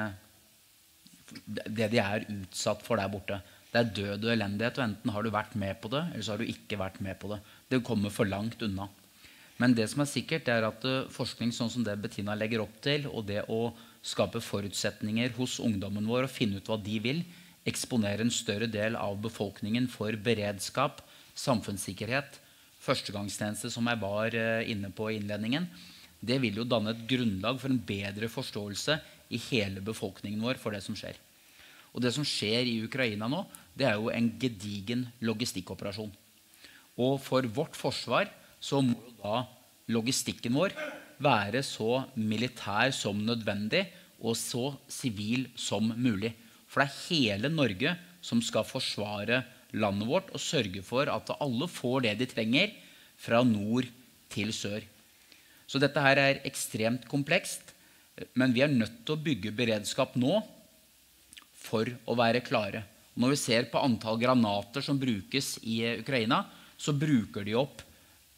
det de er utsatt for der borte. Det er død og elendighet, og enten har du vært med på det, eller så har du ikke vært med på det. Det kommer for langt unna. Men det som er sikkert, er at forskning sånn som det Bettina legger opp til, og det å skape forutsetninger hos ungdommen vår og finne ut hva de vil, eksponere en større del av befolkningen for beredskap, samfunnssikkerhet, førstegangstjeneste som jeg var inne på i innledningen, det vil jo danne et grunnlag for en bedre forståelse i hele befolkningen vår for det som skjer. Og det som skjer i Ukraina nå, det er jo en gedigen logistikkoperasjon. Og for vårt forsvar så må jo da logistikken vår være så militær som nødvendig og så sivil som mulig. For det er hele Norge som skal forsvare landet vårt og sørge for at alle får det de trenger fra nord til sør. Så dette her er ekstremt komplekst, men vi er nødt til å bygge beredskap nå for å være klare. Når vi ser på antall granater som brukes i Ukraina, så bruker de opp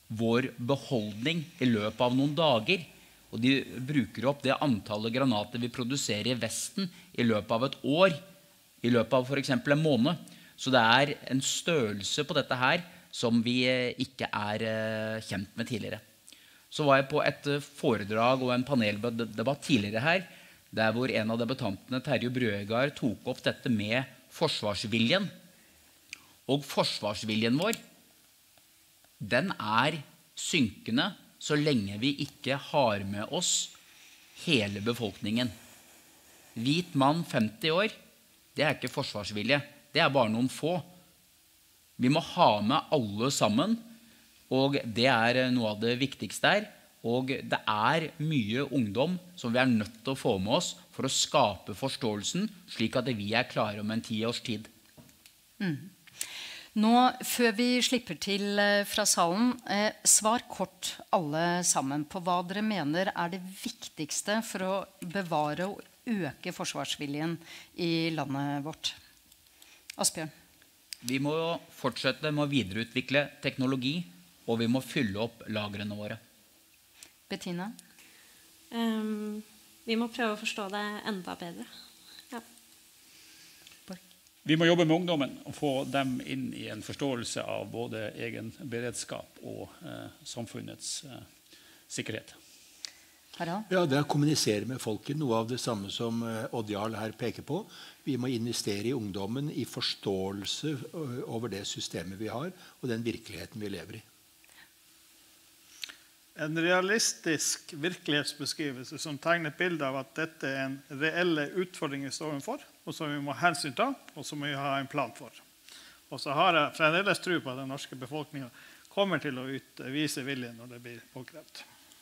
vår beholdning i løpet av noen dager. Og de bruker opp det antallet granater vi produserer i Vesten i løpet av et år, i løpet av for eksempel en måned. Så det er en størrelse på dette her som vi ikke er kjent med tidligere. Så var jeg på et foredrag og en paneldebatt tidligere her, der hvor en av debattantene, Terje Brøgard, tok opp dette med forsvarsviljen. Og forsvarsviljen vår, den er synkende så lenge vi ikke har med oss hele befolkningen. Hvit mann femti år, det er ikke forsvarsvilje, det er bare noen få. Vi må ha med alle sammen, og det er noe av det viktigste her. Og det er mye ungdom som vi er nødt til å få med oss for å skape forståelsen, slik at vi er klare om en ti års tid. Mm. Nå, før vi slipper til fra salen, eh, svar kort alle sammen på hva dere mener er det viktigste for å bevare og øke forsvarsviljen i landet vårt. Asbjørn. Vi må fortsette med å videreutvikle teknologi, og vi må fylle opp lagrene våre. Bettina? Um, vi må prøve å forstå det enda bedre. Ja. Vi må jobbe med ungdommen og få dem inn i en forståelse av både egen beredskap og eh, samfunnets eh, sikkerhet. Harald? Ja, det er å kommunisere med folket, noe av det samme som Odd Jarl her peker på. Vi må investere i ungdommen i forståelse over det systemet vi har, og den virkeligheten vi lever i. En realistisk virkelighetsbeskrivelse som tegner et bilde av at dette er en reelle utfordring vi står overfor, og som vi må hensyn ta, og som vi har en plan for. Og så har jeg fremdeles tro på at den norske befolkningen kommer til å vise vilje når det blir påkrevd.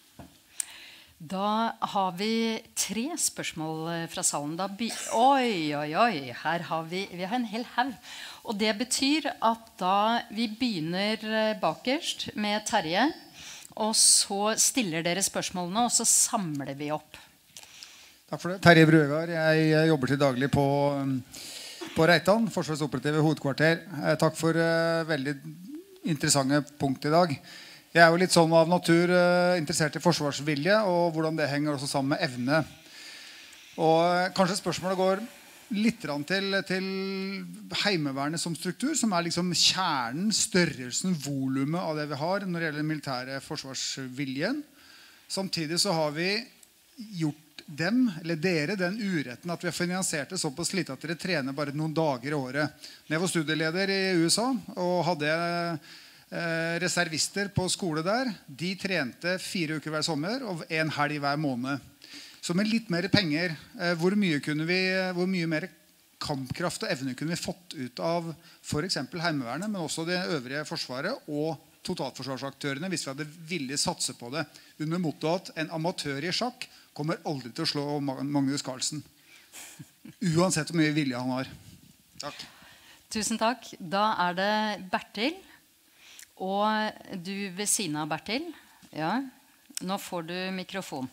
Da har vi tre spørsmål fra salen. Da by oi, oi, oi, her har vi, vi har en hel haug. Og det betyr at da vi begynner bakerst med Terje, og så stiller dere spørsmålene, og så samler vi opp. Takk for det. Terje Brøgard, jeg jobber til daglig på, på Reitan, Forsvarets operative hovedkvarter. Takk for uh, veldig interessante punkt i dag. Jeg er jo litt sånn av natur uh, interessert i forsvarsvilje, og hvordan det henger også sammen med evne. Og uh, kanskje spørsmålet går litt til, til heimevernet som struktur, som er liksom kjernen, størrelsen, volumet av det vi har når det gjelder den militære forsvarsviljen. Samtidig så har vi gjort dem, eller dere, den uretten at vi har finansiert det såpass lite at dere trener bare noen dager i året. Jeg var studieleder i U S A og hadde eh, reservister på skole der. De trente fire uker hver sommer og en helg hver måned. Så med litt mer penger, eh, hvor, mye kunne vi, hvor mye mer kampkraft og evne kunne vi fått ut av for eksempel heimevernet, men også det øvrige forsvaret og totalforsvarsaktørene hvis vi hadde villig satse på det. Under motto at en amatør i sjakk kommer aldri til å slå Magnus Carlsen. Uansett hvor mye vilje han har. Takk. Tusen takk. Da er det Bertil. Og du ved siden av Bertil. Ja, nå får du mikrofon.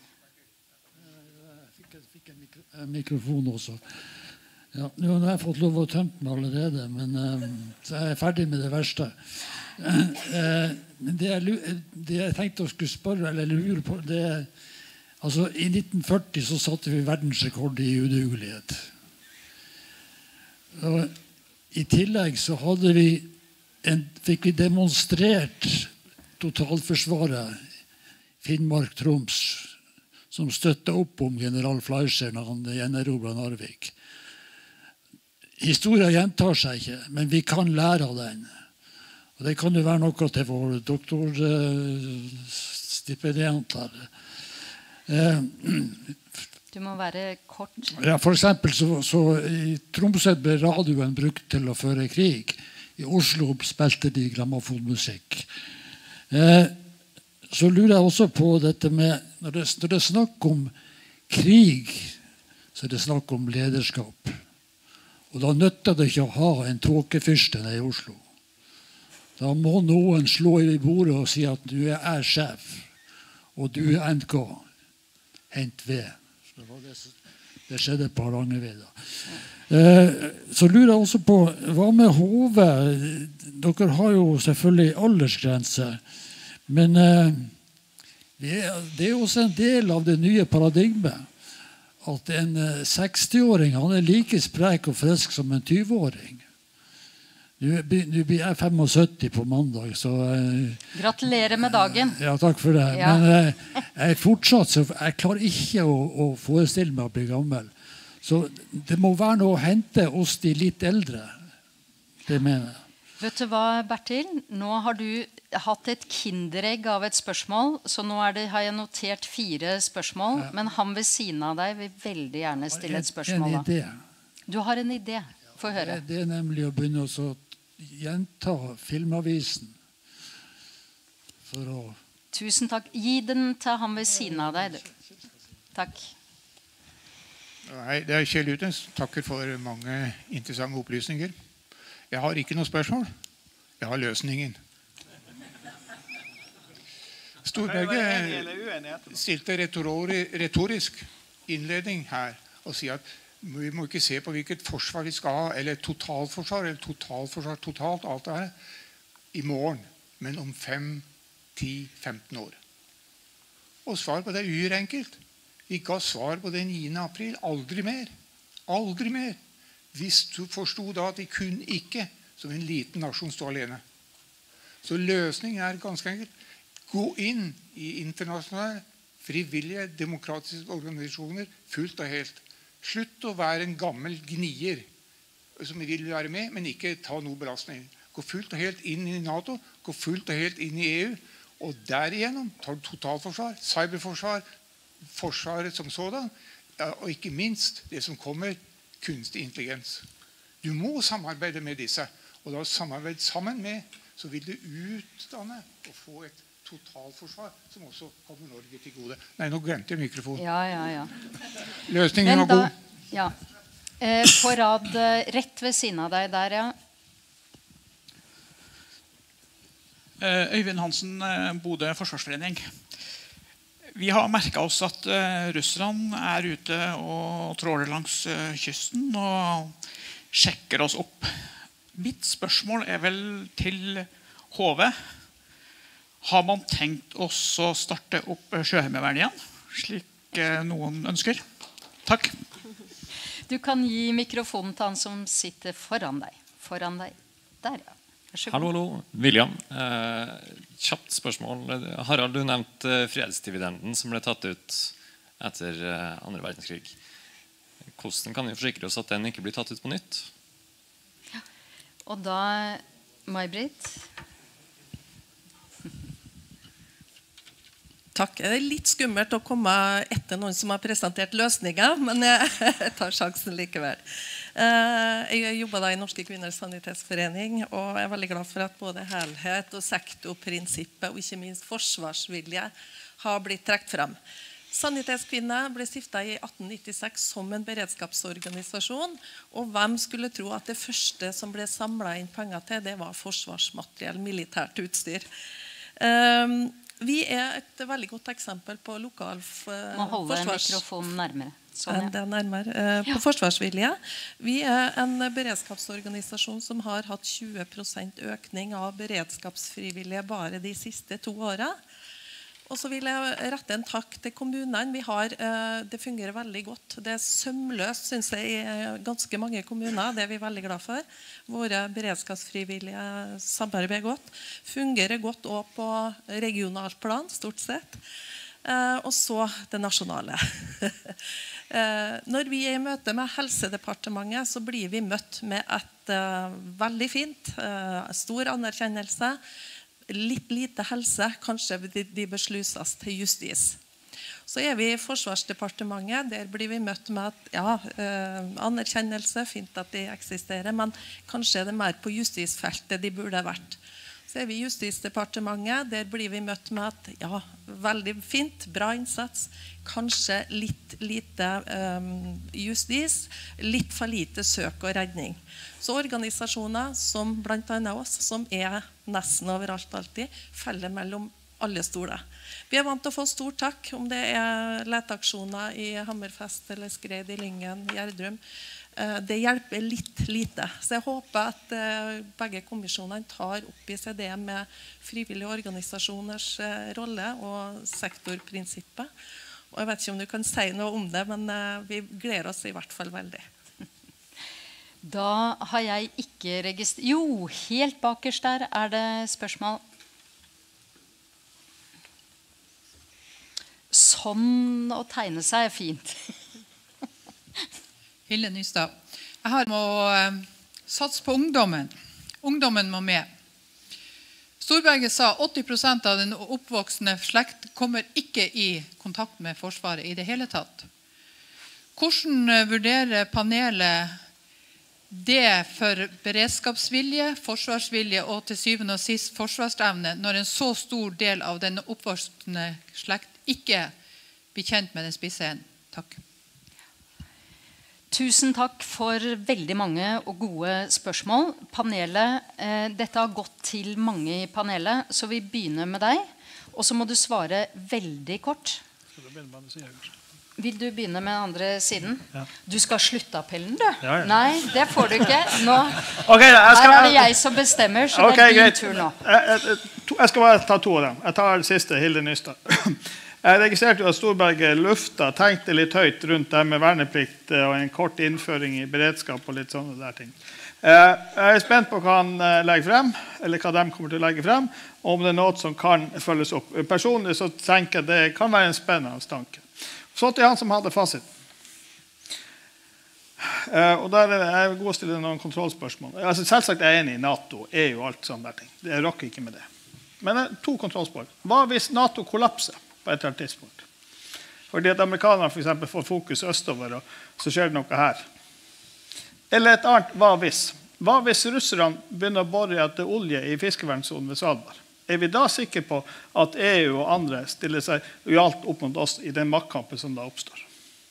Mikrofon også. Ja, nå har jeg fått lov å tømme meg allerede, men uh, så er jeg ferdig med det verste. Uh, men det jeg, det jeg tenkte å skulle spørre, eller lure på, det er, altså i nitten førti så satte vi verdensrekord i udugelighet. Og i tillegg så hadde vi en, fikk vi demonstrert totalforsvaret Finnmark, Troms, som støttet opp om general Fleischer når han gjenerobret Narvik. Historien gjentar seg ikke, men vi kan lære av den. Og det kan jo være noe til vår doktorstipendiant her. Du må være kort. Ja, for eksempel så, så i Tromsø ble radioen brukt til å føre krig. I Oslo spilte de grammofonmusikk. Eh, Så lurer jeg også på dette med, når det, når det er snakk om krig, så er det snakk om lederskap. Og da nytter det ikke å ha en tåkefyrste nede i Oslo. Da må noen slå i bordet og si at du er sjef, og du er N K. Hent ved. Det, var det, det skjedde på Hardangervidda da. Eh, så lurer jeg også på, hva med H V? Dere har jo selvfølgelig aldersgrense. Men eh, det, er, det er også en del av det nye paradigmet at en eh, seksti-åring han er like sprek og frisk som en tyve-åring. Nå blir jeg syttifem på mandag, så eh, gratulerer med dagen. Ja, takk for det. Ja. Men eh, jeg fortsatt, så jeg klarer ikke å, å forestille meg å bli gammel. Så det må være noe å hente oss de litt eldre. Det mener jeg. Vet du hva, Bertil? Nå har du hatt et kinderegg av et spørsmål, så nå er det, har jeg notert fire spørsmål, ja. Men han ved siden av deg vil veldig gjerne stille et spørsmål. En idé. Du har en idé. Få høre. Det er nemlig å begynne å gjenta Filmavisen for å... Tusen takk. Gi den til han ved siden av deg, du. Takk. Nei, det er Kjell Utnes. Takker for mange interessante opplysninger. Jeg har ikke noe spørsmål. Jeg har løsningen. Storberget stilte retorisk innledning her og sier at vi må ikke se på hvilket forsvar vi skal ha, eller totalforsvar, eller totalforsvar totalt, alt det her, i morgen, men om fem, ti, femten år. Og svar på det er uhyre enkelt. Vi ga svar på det niende april. Aldri mer. Aldri mer. Vi forstod da at vi kunne ikke, som en liten nasjon, stå alene. Så løsningen er ganske enkelt. Gå inn i internasjonale, frivillige, demokratiske organisasjoner fullt og helt. Slutt å være en gammel gnier som vil være med, men ikke ta noe belastning. Gå fullt og helt inn i NATO, gå fullt og helt inn i E U, og derigjennom tar du totalforsvar, cyberforsvar, forsvaret som sådan, og ikke minst det som kommer, kunstig intelligens. Du må samarbeide med disse, og da samarbeide sammen med, så vil du utdanne og få et totalforsvar som også kommer Norge til gode. Nei, nå glemte jeg mikrofonen. Ja, ja, ja. Løsningen var god. Ja. Eh, på rad eh, rett ved siden av deg der, ja. Eh, Øyvind Hansen, eh, Bodø Forsvarsforening. Vi har merket oss at eh, russerne er ute og tråler langs eh, kysten og sjekker oss opp. Mitt spørsmål er vel til H V. Har man tenkt også å starte opp Sjøheimevernet igjen, slik noen ønsker? Takk. Du kan gi mikrofonen til han som sitter foran deg. Foran deg. Der, ja. Vær så god. Hallo, hallo. William. Eh, kjapt spørsmål. Harald, du nevnte fredsdividenden som ble tatt ut etter eh, andre verdenskrig. Hvordan kan vi forsikre oss at den ikke blir tatt ut på nytt? Ja. Og da, May-Britt... Takk. Det er litt skummelt å komme etter noen som har presentert løsninger, men jeg tar sjansen likevel. Jeg jobber da i Norske Kvinners Sanitetsforening, og jeg er veldig glad for at både helhet og sektorprinsippet og ikke minst forsvarsvilje har blitt trekt frem. Sanitetskvinner ble stiftet i atten nittiseks som en beredskapsorganisasjon, og hvem skulle tro at det første som ble samlet inn penger til, det var forsvarsmateriell, militært utstyr. Vi er et veldig godt eksempel på lokal uh, Må holde forsvars... mikrofonen nærmere. Sånn, ja. Det er nærmere. Uh, på ja. Forsvarsvilje. Vi er en beredskapsorganisasjon som har hatt tjue prosent økning av beredskapsfrivillige bare de siste to årene. Og så vil jeg rette en takk til kommunene. Vi har, uh, det fungerer veldig godt. Det er sømløst, synes jeg, i ganske mange kommuner. Det er vi veldig glad for. Våre beredskapsfrivillige samarbeider godt. Fungerer godt også på regionalt plan, stort sett. Uh, og så det nasjonale. uh, når vi er i møte med Helsedepartementet, så blir vi møtt med et uh, veldig fint, uh, stor anerkjennelse. Litt lite helse, kanskje de bør sluses til justis. Så er vi i Forsvarsdepartementet, der blir vi møtt med at ja, eh, anerkjennelse, fint at de eksisterer, men kanskje er det mer på justisfeltet de burde vært. Så er vi i Justisdepartementet, der blir vi møtt med at ja, veldig fint, bra innsats, kanskje litt lite um, justis, litt for lite søk og redning. Så organisasjoner som blant annet oss, som er nesten overalt alltid, feller mellom alle stoler. Vi er vant til å få stor takk, om det er leteaksjoner i Hammerfest eller skred i Lyngen, Gjerdrum. Det hjelper litt lite. Så jeg håper at begge kommisjonene tar opp i seg det med frivillige organisasjoners rolle og sektorprinsippet. Og jeg vet ikke om du kan si noe om det, men vi gleder oss i hvert fall veldig. Da har jeg ikke registrert... Jo, helt bakerst der er det spørsmål. Sånn å tegne seg er fint. Hilde Nystad. Jeg har må uh, satse på ungdommen. Ungdommen må med. Storberget sa åtti prosent av den oppvoksende slekt kommer ikke i kontakt med Forsvaret i det hele tatt. Hvordan uh, vurderer panelet det for beredskapsvilje, forsvarsvilje og til syvende og sist forsvarsevne når en så stor del av den oppvoksende slekt ikke blir kjent med den spisse enden? Takk. Tusen takk for veldig mange og gode spørsmål. Panelet, eh, dette har gått til mange i panelet, så vi begynner med deg. Og så må du svare veldig kort. Skal du begynne med andre siden? Vil du begynne med andre siden? Ja. Du skal slutte appellen, du. Ja, ja. Nei, det får du ikke. Nå okay, jeg skal, her er det jeg som bestemmer, så okay, det er din greit. tur nå. Jeg, jeg, jeg skal bare ta to av dem. Jeg tar det siste, Hilde Nystad. Jeg registrerte jo at Storberget lufta, tenkte litt høyt rundt det med verneplikt og en kort innføring i beredskap og litt sånne der ting. Jeg er spent på hva han legger frem, eller hva de kommer til å legge frem, og om det er noe som kan følges opp. Personlig så tenker jeg det kan være en spennende tanke. Så til han som hadde fasit. Og der er jeg god å stille noen kontrollspørsmål. Altså, selvsagt er jeg enig i NATO, er jo alt sånne der ting. Det rokker ikke med det. Men to kontrollspørsmål. Hva hvis NATO kollapser på et eller annet tidspunkt? Fordi at amerikanerne for eksempel får fokus østover, og så skjer det noe her. Eller et annet, hva hvis? Hva hvis russerne begynner å bore etter olje i fiskevernsonen ved Svalbard? Er vi da sikre på at E U og andre stiller seg lojalt opp mot oss i den maktkampen som da oppstår?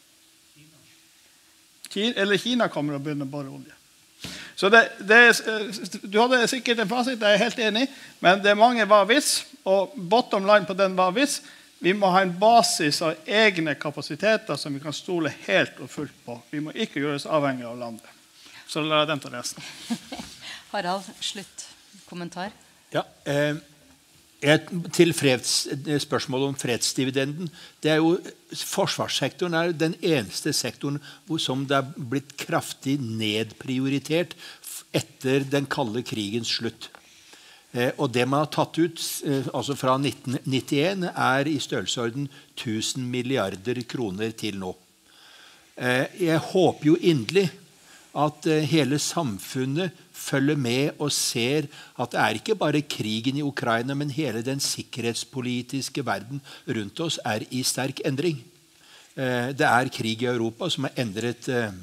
Kina, eller Kina kommer å begynne å bore olje. Så det, det er, du hadde sikkert en fasit, jeg er helt enig, men det er mange hva hvis, og bottom line på den hva hvis, vi må ha en basis av egne kapasiteter som vi kan stole helt og fullt på. Vi må ikke gjøre oss avhengig av landet. Så la jeg den til resten. Harald, slutt. Kommentar? Ja, eh, et, til freds, spørsmålet om fredsdividenden. Det er jo, forsvarssektoren er den eneste sektoren hvor, som det er blitt kraftig nedprioritert etter den kalde krigens slutt. Eh, og det man har tatt ut eh, altså fra nitten nittien er i størrelsesorden tusen milliarder kroner til nå. Eh, jeg håper jo inderlig at eh, hele samfunnet følger med og ser at det er ikke bare krigen i Ukraina, men hele den sikkerhetspolitiske verden rundt oss er i sterk endring. Eh, det er krig i Europa som har endret eh,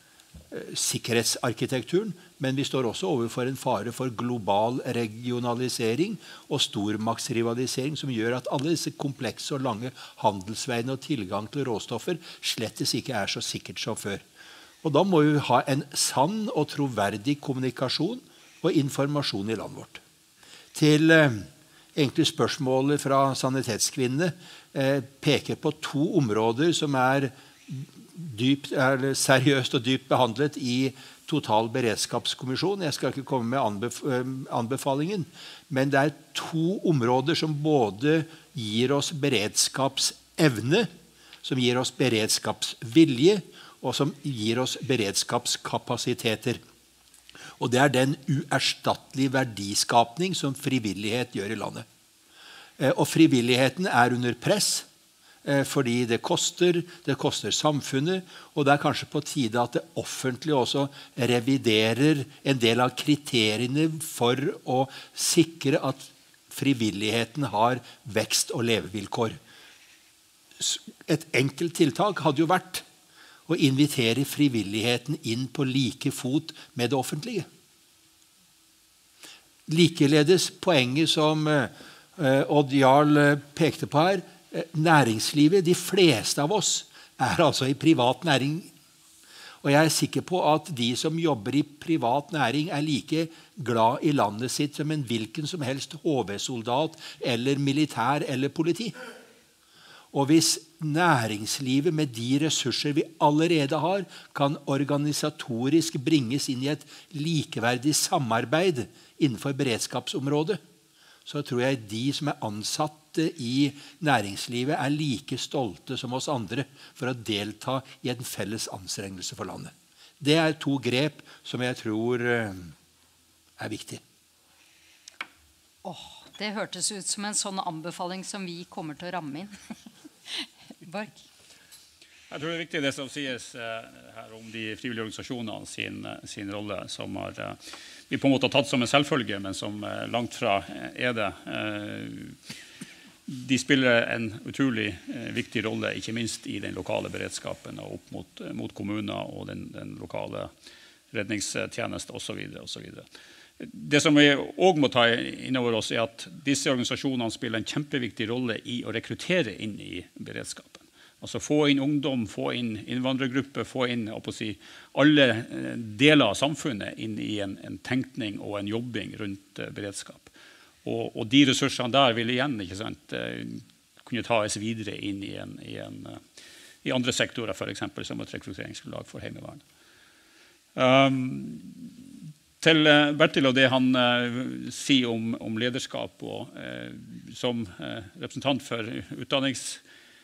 sikkerhetsarkitekturen, men vi står også overfor en fare for global regionalisering og stormaktsrivalisering som gjør at alle disse komplekse og lange handelsveiene og tilgang til råstoffer slettes ikke er så sikkert som før. Og da må vi ha en sann og troverdig kommunikasjon og informasjon i landet vårt. Til eh, egentlig spørsmålet fra Sanitetskvinnene eh, peker på to områder som er dypt, er seriøst og dypt behandlet i Total beredskapskommisjon. Jeg skal ikke komme med anbef anbefalingen, men det er to områder som både gir oss beredskapsevne, som gir oss beredskapsvilje, og som gir oss beredskapskapasiteter. Og det er den uerstattelige verdiskapning som frivillighet gjør i landet. Og frivilligheten er under press, fordi det koster, det koster samfunnet, og det er kanskje på tide at det offentlige også reviderer en del av kriteriene for å sikre at frivilligheten har vekst- og levevilkår. Et enkelt tiltak hadde jo vært å invitere frivilligheten inn på like fot med det offentlige. Likeledes poenget som Odd Jarl pekte på her, næringslivet, de fleste av oss er altså i privat næring. Og jeg er sikker på at de som jobber i privat næring er like glad i landet sitt som en hvilken som helst H V-soldat eller militær eller politi. Og hvis næringslivet med de ressurser vi allerede har, kan organisatorisk bringes inn i et likeverdig samarbeid innenfor beredskapsområdet, så tror jeg de som er ansatte i næringslivet er like stolte som oss andre for å delta i en felles anstrengelse for landet. Det er to grep som jeg tror er viktig. Åh, det hørtes ut som en sånn anbefaling som vi kommer til å ramme inn. Borg? Jeg tror det er viktig det som sies eh, her om de frivillige organisasjonene sin, sin rolle, som har, eh, vi på en måte har tatt som en selvfølge, men som eh, langt fra er det. Eh, de spiller en utrolig eh, viktig rolle, ikke minst i den lokale beredskapen og opp mot, mot kommuner og den, den lokale redningstjeneste og så videre, og så videre. Det som vi også må ta innover oss er at disse organisasjonene spiller en kjempeviktig rolle i å rekruttere inn i beredskapen. Altså få inn ungdom, få inn innvandrergrupper, få inn si, alle deler av samfunnet inn i en, en tenkning og en jobbing rundt beredskap. Og, og de ressursene der vil igjen ikke sant, kunne tas videre inn i, en, i, en, i andre sektorer, for eksempel som et rekrutteringsgrunnlag for Heimevernet. Um, Til Bertil og det han uh, sier om, om lederskap, og uh, som uh, representant for utdanningsverden,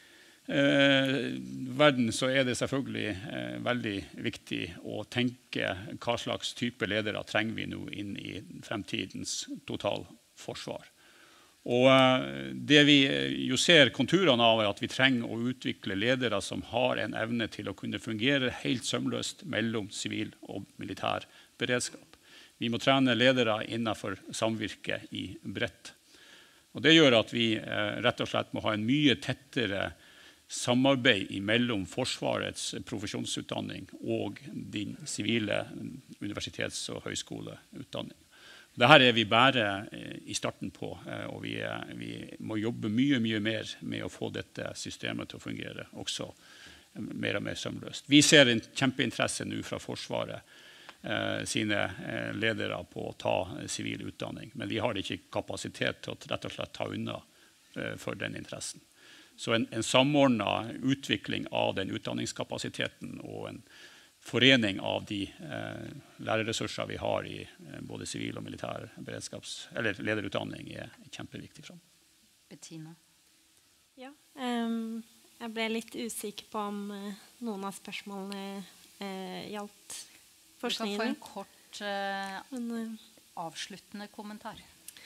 uh, så er det selvfølgelig uh, veldig viktig å tenke hva slags type ledere trenger vi nå inn i fremtidens totalforsvar. Og uh, det vi jo ser konturene av er at vi trenger å utvikle ledere som har en evne til å kunne fungere helt sømløst mellom sivil og militær beredskap. Vi må trene ledere innenfor samvirke i bredt. Og det gjør at vi eh, rett og slett må ha en mye tettere samarbeid mellom Forsvarets profesjonsutdanning og din sivile universitets- og høyskoleutdanning. Dette er vi bare eh, i starten på, eh, og vi, eh, vi må jobbe mye, mye mer med å få dette systemet til å fungere også eh, mer og mer sømløst. Vi ser en kjempeinteresse nå fra Forsvaret sine ledere på å ta sivil utdanning, men de har ikke kapasitet til å rett og slett ta unna for den interessen. Så en, en samordnet utvikling av den utdanningskapasiteten og en forening av de eh, lærerressurser vi har i eh, både sivil og militær beredskaps- eller lederutdanning er kjempeviktig frem. Bettina? Ja, um, jeg ble litt usikker på om uh, noen av spørsmålene uh, gjaldt forskningen. Du kan få en kort uh, Men, uh, avsluttende kommentar.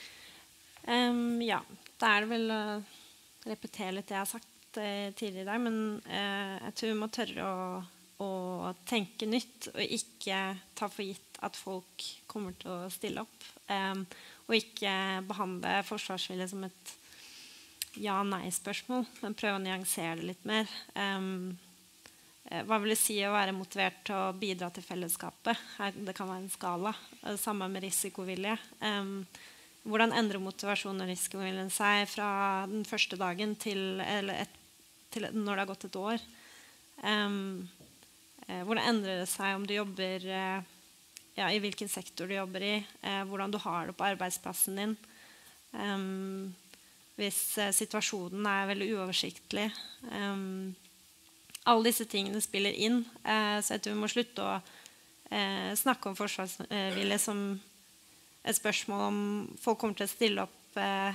Um, ja, da er det vel å repetere litt det jeg har sagt uh, tidligere i dag, men uh, jeg tror vi må tørre å, å tenke nytt og ikke ta for gitt at folk kommer til å stille opp, um, og ikke behandle forsvarsvilje som et ja-nei-spørsmål, men prøve å nyansere det litt mer. Um, Hva vil det si å være motivert til å bidra til fellesskapet? Her, det kan være en skala. Sammen med risikovilje. Um, hvordan endrer motivasjonen og risikoviljen seg fra den første dagen til, eller et, til når det har gått et år? Um, uh, hvordan endrer det seg om du jobber uh, ja, i hvilken sektor du jobber i? Uh, hvordan du har det på arbeidsplassen din? Um, hvis uh, situasjonen er veldig uoversiktlig. Um, Alle disse tingene spiller inn, eh, så jeg tror vi må slutte å eh, snakke om forsvarsvilje som et spørsmål om folk kommer til å stille opp eh,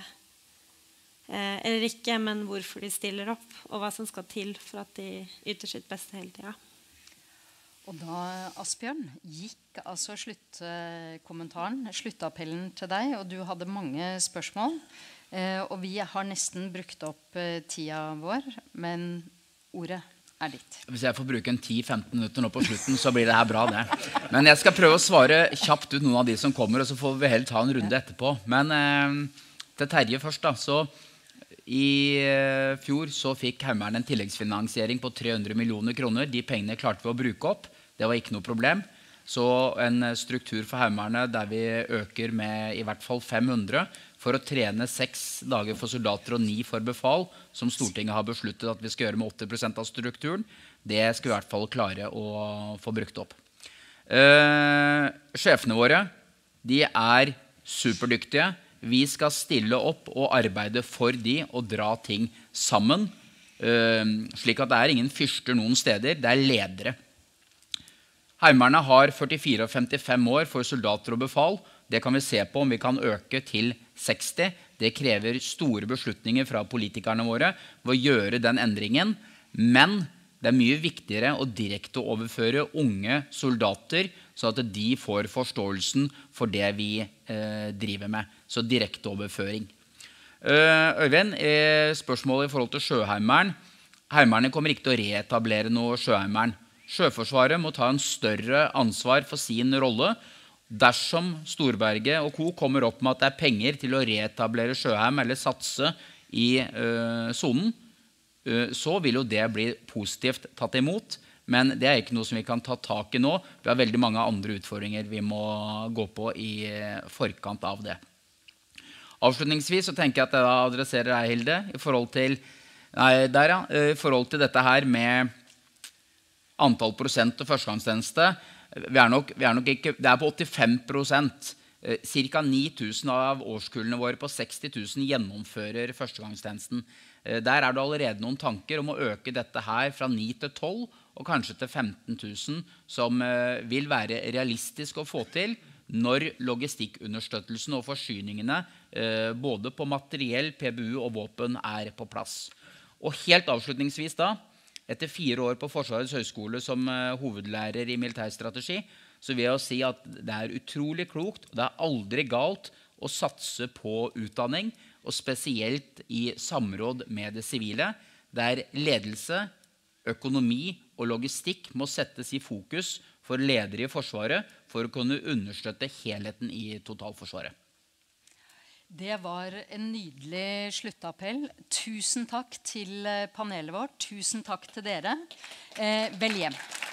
eh, eller ikke, men hvorfor de stiller opp, og hva som skal til for at de yter sitt beste hele tiden. Og da, Asbjørn, gikk altså sluttkommentaren, sluttappellen til deg, og du hadde mange spørsmål, eh, og vi har nesten brukt opp eh, tida vår, men ordet er ditt. Hvis jeg får bruke en ti til femten minutter nå på slutten, så blir det her bra det. Men jeg skal prøve å svare kjapt ut noen av de som kommer, og så får vi heller ta en runde etterpå. Men eh, til Terje først da, så i eh, fjor så fikk Heimevernet en tilleggsfinansiering på tre hundre millioner kroner. De pengene klarte vi å bruke opp. Det var ikke noe problem. Så en struktur for Heimevernet der vi øker med i hvert fall fem hundre for å trene seks dager for soldater og ni for befal, som Stortinget har besluttet at vi skal gjøre med åtti prosent av strukturen. Det skal vi I hvert fall klare å få brukt opp. Uh, sjefene våre, de er superdyktige. Vi skal stille opp og arbeide for de og dra ting sammen, uh, slik at det er ingen fyrster noen steder, det er ledere. Heimevernet har førtifire og femtifem år for soldater og befal. Det kan vi se på om vi kan øke til seksti. Det krever store beslutninger fra politikerne våre for å gjøre den endringen, men det er mye viktigere å direkte overføre unge soldater, så at de får forståelsen for det vi eh, driver med. Så direkte overføring. Uh, Øyvind, eh, spørsmålet I forhold til Sjøheimeren. Heimevernet kommer ikke til å reetablere noe Sjøheimeren. Sjøforsvaret må ta en større ansvar for sin rolle. Dersom Storberget og Co. kommer opp med at det er penger til å reetablere Sjøheim eller satse I uh, zonen, så vil jo det bli positivt tatt imot, men det er ikke noe som vi kan ta tak I nå. Vi har veldig mange andre utfordringer vi må gå på I forkant av det. Avslutningsvis så tenker jeg at jeg da adresserer deg, Hilde, I forhold til, nei, der ja, I forhold til dette her med antall prosent og førstegangstjeneste. Vi er nok, vi er nok ikke, det er på åttifem prosent. Cirka ni tusen av årskullene våre på seksti tusen gjennomfører førstegangstjenesten. Der er det allerede noen tanker om å øke dette her fra ni til tolv og kanskje til femten tusen, som vil være realistisk å få til når logistikkunderstøttelsen og forsyningene både på materiell, P B U og våpen er på plass. Og helt avslutningsvis da, etter fire år på Forsvarets høgskole som hovedlærer I militærstrategi, så vil jeg si at det er utrolig klokt, og det er aldri galt å satse på utdanning, og spesielt I samråd med det sivile, der ledelse, økonomi og logistikk må settes I fokus for ledere I Forsvaret for å kunne understøtte helheten I totalforsvaret. Det var en nydelig sluttappell. Tusen takk til panelet vårt. Tusen takk til dere. Eh, vel hjem.